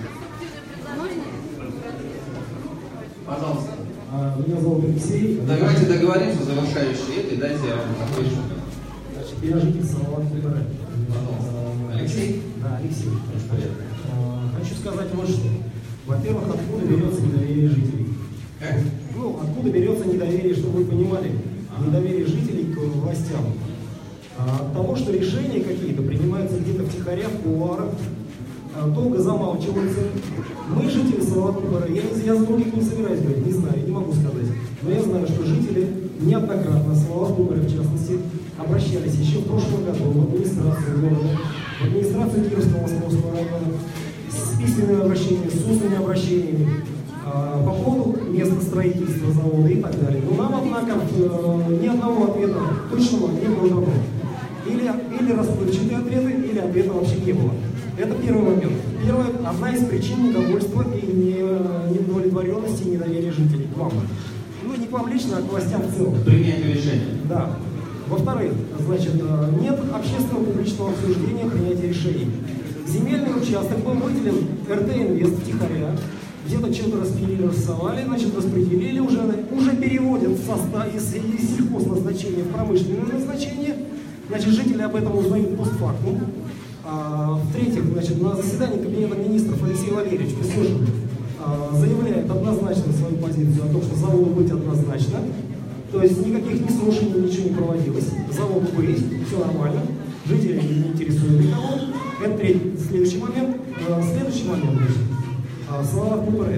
Пожалуйста. Меня зовут Алексей. Давайте договоримся, завершающие это, и дайте я вам отвечу. Значит, я житель Салават-Кубара. Алексей? Да, Алексей. А, Хочу сказать вот что. Во-первых, откуда берется недоверие жителей? Ну, откуда берется недоверие, чтобы вы понимали, недоверие жителей к властям? А, От того, что решения какие-то принимаются где-то втихаря, в кулуарах, а, долго замалчиваются. Мы, жители Салават-Кубара, я, не- я за других не собираюсь говорить, не знаю, не могу сказать. Но я знаю, что жители неоднократно, Салават-Кубара в частности, обращались еще в прошлом году в администрацию города, в администрацию Кировского Московского района, с письменными обращениями, с устными обращениями а, по поводу места строительства завода и так далее. Но нам, однако, э, ни одного ответа точного не было дано. Или, или расплывчатые ответы, или ответа вообще не было. Это первый момент. Первая, одна из причин недовольства и не- неудовлетворенности и недоверия жителей к вам. Ну, не к вам лично, а к властям в целом. Принятие решения. Да. Во-вторых, значит, э, нет общественного публичного обсуждения принятия решений. Земельный участок был выделен эр тэ Инвест втихаря, где-то что-то распилили, рассовали, значит, распределили, уже, уже переводят в состав из, из сельхозназначения в промышленное назначение. Значит, жители об этом узнают постфактум. А, в-третьих, значит, на заседании Кабинета министров Алексей Валерьевич Присяжный а, заявляет однозначно свою позицию о том, что заводу быть однозначно. То есть никаких ни слушаний, ничего не проводилось. Завод есть, все нормально. Жители не интересуют никого. Это третий, следующий момент. А, следующий момент, значит, а, Салават-Кубара.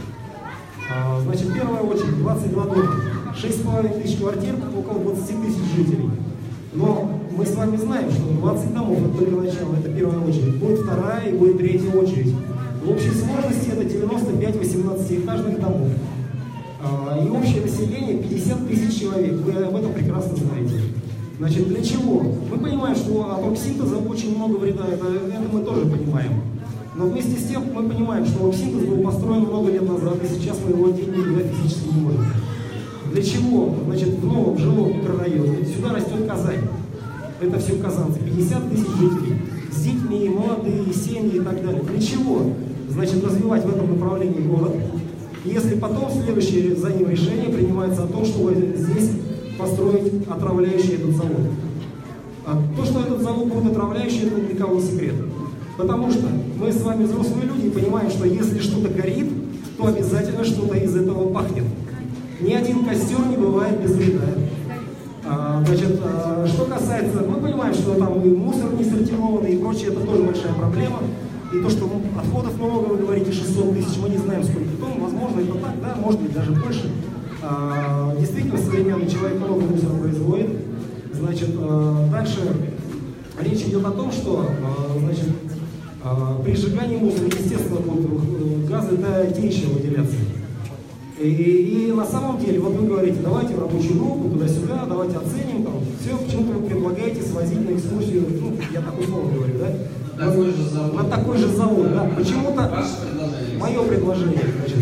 А, значит, в первую очередь двадцать два дома, шесть с половиной тысяч квартир, около двадцати тысяч жителей. Но мы с вами знаем, что двадцать домов это только начало, это первая очередь. Будет вторая и будет третья очередь. В общей сложности это девяносто пять восемнадцатиэтажных домов. А, И общее население пятьдесят тысяч человек. Вы об этом прекрасно знаете. Значит, для чего? Мы понимаем, что от оксинтеза очень много вреда, это, это мы тоже понимаем. Но вместе с тем мы понимаем, что оксинтез был построен много лет назад, и сейчас мы его отделить никуда физически не можем. Для чего? Значит, в новом жилом микрорайоне сюда растет Казань. это все казанцы, пятьдесят тысяч жителей, с детьми, молодые, семьи и так далее. Для чего, значит, развивать в этом направлении город, если потом следующее за ним решение принимается о том, чтобы здесь построить отравляющий этот завод. А то, что этот завод будет отравляющий, это ни для кого не секрет. Потому что мы с вами взрослые люди и понимаем, что если что-то горит, то обязательно что-то из этого пахнет. Ни один костер не бывает без вреда. А, значит, а, что касается, мы понимаем, что там и мусор не сортированный и прочее, это тоже большая проблема. И то, что отходов много, вы говорите, шестьсот тысяч, мы не знаем, сколько тонн, возможно, это так, да, может быть, даже больше. А, действительно, современный человек много мусора производит. Значит, а, дальше речь идет о том, что, а, значит, а, при сжигании мусора, естественно, будут газы датичные выделяться. И, и, и на самом деле, вот вы говорите, давайте в рабочую группу, туда-сюда, давайте оценим, там, все, почему-то вы предлагаете свозить на экскурсию, ну, я так условно говорю, да? Такой же завод. На такой же завод, да. Почему-то мое предложение, значит,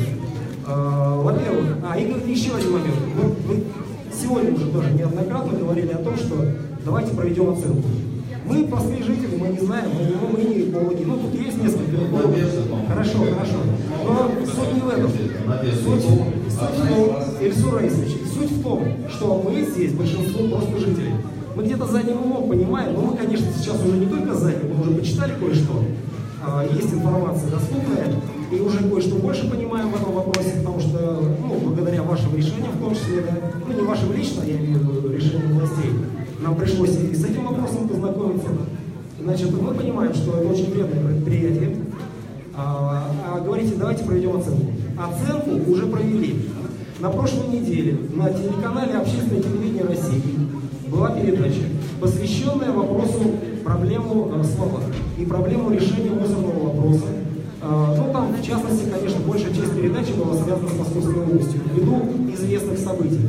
э, во-первых, а, и еще один момент. Вот вы сегодня уже тоже неоднократно говорили о том, что давайте проведем оценку. Мы, простые жители, мы не знаем, мы не, мы не экологи. Ну, тут есть несколько экологов. Хорошо, хорошо. Но суть не в этом. Суть, суть в том, Ильсур Раисович, суть в том, что мы здесь, большинство просто жителей. Мы где-то задним умом понимаем, но мы, конечно, сейчас уже не только задним, мы уже почитали кое-что. А, есть информация доступная, и уже кое-что больше понимаем в этом вопросе, потому что, ну, благодаря вашим решениям, в том числе, да, ну, не вашим лично, я имею в виду решениям властей, нам пришлось и с этим вопросом познакомиться. Значит, мы понимаем, что это очень вредное предприятие. А, а говорите, давайте проведем оценку. Оценку уже провели. На прошлой неделе на телеканале «Общественное телевидение России» была передача, посвященная вопросу проблему э, слова и проблему решения мусорного вопроса. Э, ну, там, в частности, конечно, большая часть передачи была связана с Московской областью, ввиду известных событий.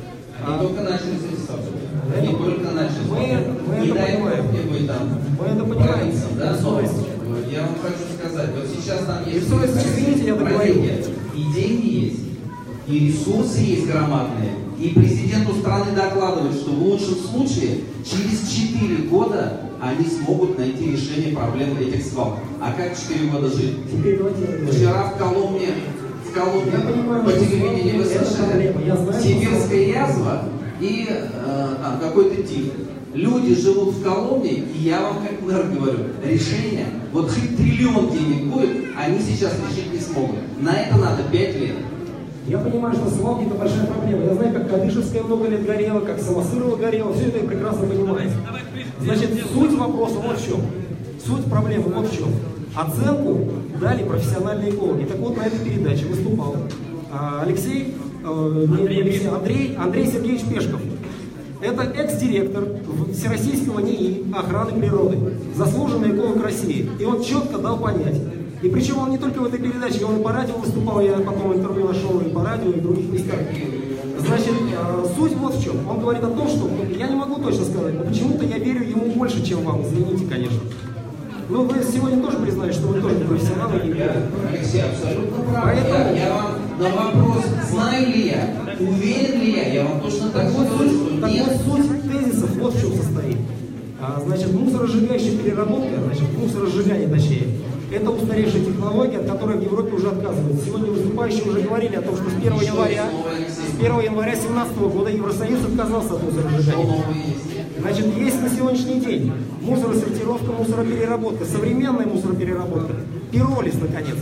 Не только начали события. Не только начали. Мы, мы это понимаем. Мы это понимаем. Да, но я вам хочу сказать, вот сейчас там есть... Извините, я договорю. И деньги есть, и ресурсы есть громадные. И президенту страны докладывают, что в лучшем случае через четыре года они смогут найти решение проблем этих свалок. А как четыре года жить? Вчера в Коломне, в Коломне по телевидению вы слышали, сибирская язва и э, там какой-то тиф. Люди живут в Коломне, и я вам как мэр говорю, решение, вот хоть триллион денег будет, они сейчас решить не смогут. На это надо пять лет. Я понимаю, что свалки это большая проблема. Я знаю, как Кадышевская много лет горела, как Самосырова горела, все это я прекрасно понимаю. Значит, суть вопроса вот в чем. Суть проблемы вот в чем. Оценку дали профессиональные экологи. Так вот, на этой передаче выступал Алексей, э, не, не Алексей, Андрей, Андрей Сергеевич Пешков. Это экс-директор Всероссийского НИИ охраны природы, заслуженный эколог России. И он четко дал понять. И причем он не только в этой передаче, он и по радио выступал, я потом интервью нашел и по радио, и в других местах. Значит, суть вот в чем. Он говорит о том, что, я не могу точно сказать, но почему-то я верю ему больше, чем вам, извините, конечно. Но вы сегодня тоже признали, что вы тоже профессионалы и не верите. Алексей, абсолютно прав. Поэтому... Я, я вам на вопрос, знаю ли я, уверен ли я, я вам точно так же говорю, что так нет. Вот суть тезисов вот в чем состоит. А, значит, мусоросжигающая переработка, значит, мусоросжигание точнее, это устаревшая технология, от которой в Европе уже отказываются. Сегодня выступающие уже говорили о том, что с первого января с первого января две тысячи семнадцатого года Евросоюз отказался от мусоросжигания. Значит, есть на сегодняшний день мусоросортировка, мусоропереработка, современная мусоропереработка, пиролиз, наконец.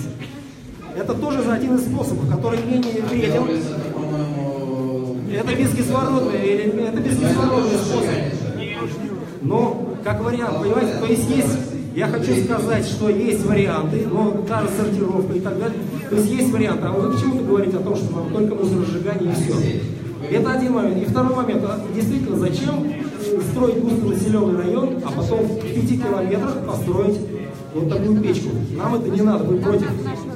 Это тоже один из способов, который менее вреден. Это безкислородный, это безкислородный способ. Но, как вариант, понимаете, то есть есть, я хочу сказать, что есть варианты, но даже сортировка и так далее. То есть есть варианты, а вы почему-то говорите о том, что нам только мусоросжигание и все. Это один момент. И второй момент, действительно, зачем строить густонаселенный район, а потом в пяти километрах построить вот такую печку? Нам это не надо, вы против.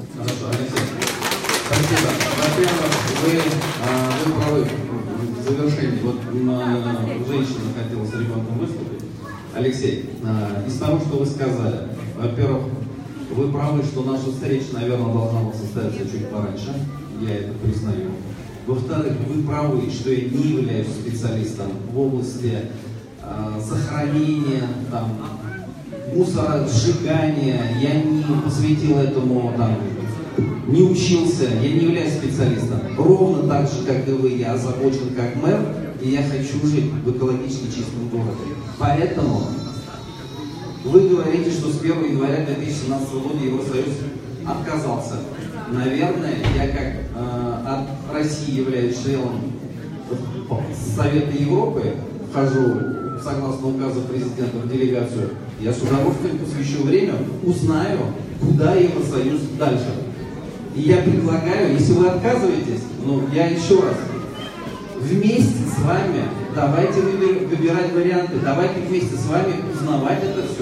Спасибо. Во-первых, вы, а, вы правы в завершении. Вот а, женщина хотела с ребенком выступить. Алексей, а, из того, что вы сказали, во-первых, вы правы, что наша встреча, наверное, должна была состояться чуть пораньше. Я это признаю. Во-вторых, вы правы, что я не являюсь специалистом в области э, захоронения, там, мусоросжигания. Я не посвятил этому, там, не учился, я не являюсь специалистом. Ровно так же, как и вы, я озабочен как мэр, и я хочу жить в экологически чистом городе. Поэтому вы говорите, что с первого января две тысячи семнадцатого года Евросоюз отказался. Наверное, я как э, от России являюсь членом Совета Европы, вхожу согласно указу президента в делегацию, я с удовольствием посвящу время, узнаю, куда Евросоюз дальше. И я предлагаю, если вы отказываетесь, ну, я еще раз, вместе с вами давайте выбирать варианты, давайте вместе с вами узнавать это все.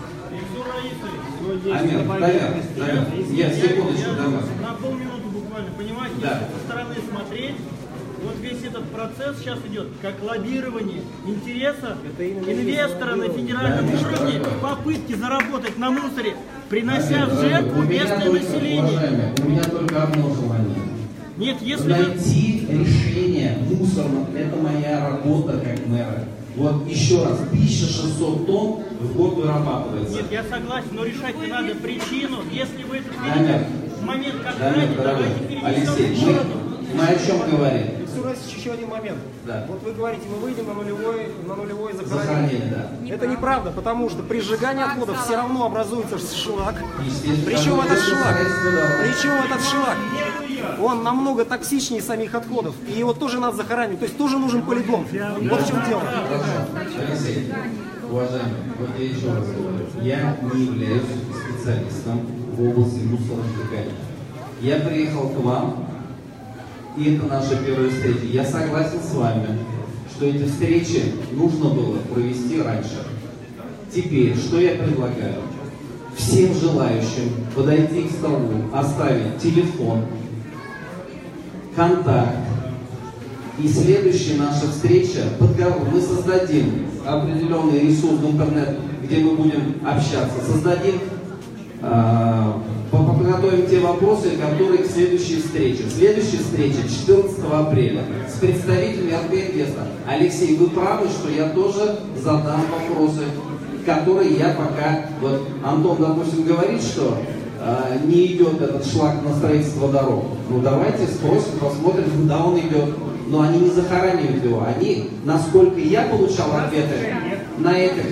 Амир, Дамир, Дамир, я секундочку, Дамир. На полминуты буквально, понимаете, да. Если со стороны смотреть, вот весь этот процесс сейчас идет как лоббирование интереса инвестора на федеральном уровне, попытки заработать на мусоре, принося в жертву местное население. У меня только одно желание. Нет, если найти решение мусорного, это моя работа как мэра. Вот еще раз, тысяча шестьсот тонн в год вырабатывается. Нет, я согласен, но решать-то надо причину. Если вы это Дамир, в момент, как Дамир, дорогой, Алексей, мы, мы о чем говорим? Еще один момент. Да. Вот вы говорите, мы выйдем на нулевое, на нулевое захоронение. Захоронение, да. Это неправда, потому что при сжигании отходов все равно образуется шлак. Причем этот шлак, причем этот шлак, он намного токсичнее самих отходов. И его тоже надо захоранивать. То есть тоже нужен полигон. Вот в чем дело. Алексей, уважаемый, вот я еще раз говорю, я не являюсь специалистом в области мусоросжигания. Я приехал к вам, и это наша первая встреча. Я согласен с вами, что эти встречи нужно было провести раньше. Теперь, что я предлагаю? Всем желающим подойти к столу, оставить телефон, контакт. И следующая наша встреча, подговор, мы создадим определенный ресурс в интернет, где мы будем общаться. Создадим, э, подготовим те вопросы, которые к следующей встрече. Следующая встреча четырнадцатого апреля с представителями РТ-Инвеста. Алексей, вы правы, что я тоже задам вопросы, которые я пока... Вот Антон, допустим, говорит, что э, не идет этот шлак на строительство дорог. Ну давайте спросим, посмотрим, куда он идет. Но они не захоранивают его. Они, насколько я получал ответы на это...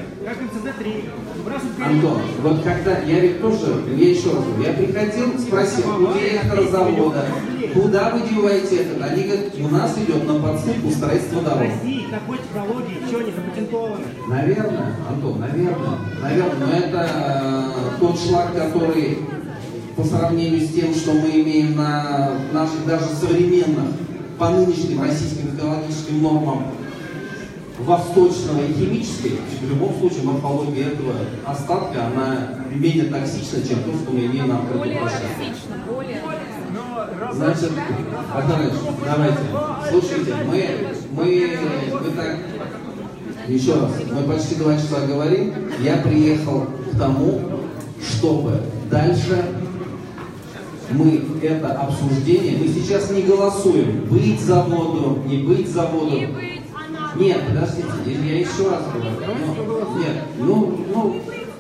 Антон, вот когда, я ведь тоже, я еще раз говорю, я приходил, спросил у директора завода, куда вы деваете это? Они говорят, у нас идет на подсыпку строительство дорог. В России такой технологии еще не запатентовано. Наверное, Антон, наверное, наверное, но это э, тот шлак, который по сравнению с тем, что мы имеем на наших даже современных, по нынешним российским экологическим нормам, восточного и химической, в любом случае морфология этого остатка, она менее токсична, чем то, что мы имеем на открытом пространстве. Значит, Атаныч, давайте, слушайте, мы, мы, мы так, еще раз, мы почти два часа говорим, я приехал к тому, чтобы дальше мы это обсуждение, мы сейчас не голосуем, быть заводу, не быть заводу. Нет, подождите, я еще раз говорю. Ну, нет, ну, ну,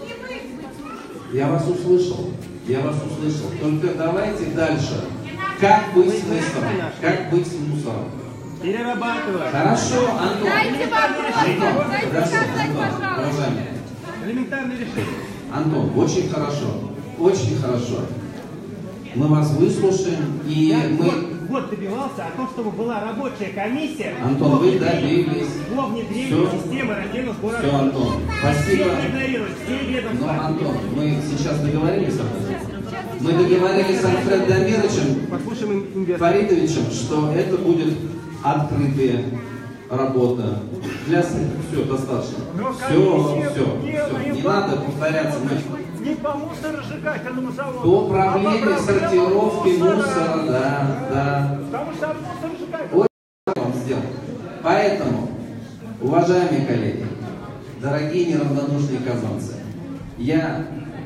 я вас услышал, я вас услышал. Только давайте дальше. Как быть с мусором? Как быть с мусором? Перерабатывать. Хорошо, Антон. Дайте Антон, хорошо, Антон, уважаемый. Элементарное решение. Антон, очень хорошо, очень хорошо. Мы вас выслушаем, и я мы... год, год добивался о том, чтобы была рабочая комиссия. Антон, вы добились. По внедрению системы раздельного сбора. Все, Антон, спасибо. Все игнорируют, все ведомства. Но, Антон, мы сейчас договорились об этом? Мы договорились с Альфредом Дамировичем Фаридовичем, что это будет открытая работа. Для все, достаточно. Все, все, все. Не надо повторяться. Мы... Не по мусоросжигательному заводу. По проблеме сортировки мусора, да, да. Потому что мусоросжигатель. Очень вам сделал. Поэтому, уважаемые коллеги, дорогие неравнодушные казанцы, я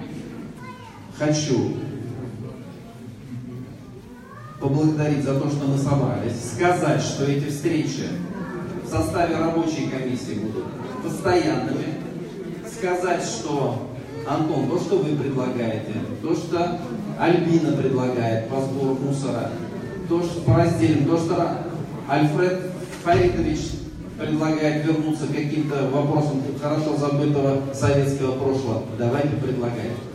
хочу поблагодарить за то, что мы собрались, сказать, что эти встречи в составе рабочей комиссии будут постоянными, сказать, что Антон, то, что вы предлагаете, то, что Альбина предлагает по сбору мусора, то, что по разделам, то, что Альфред Фаритович предлагает вернуться к каким-то вопросам хорошо забытого советского прошлого, давайте предлагайте.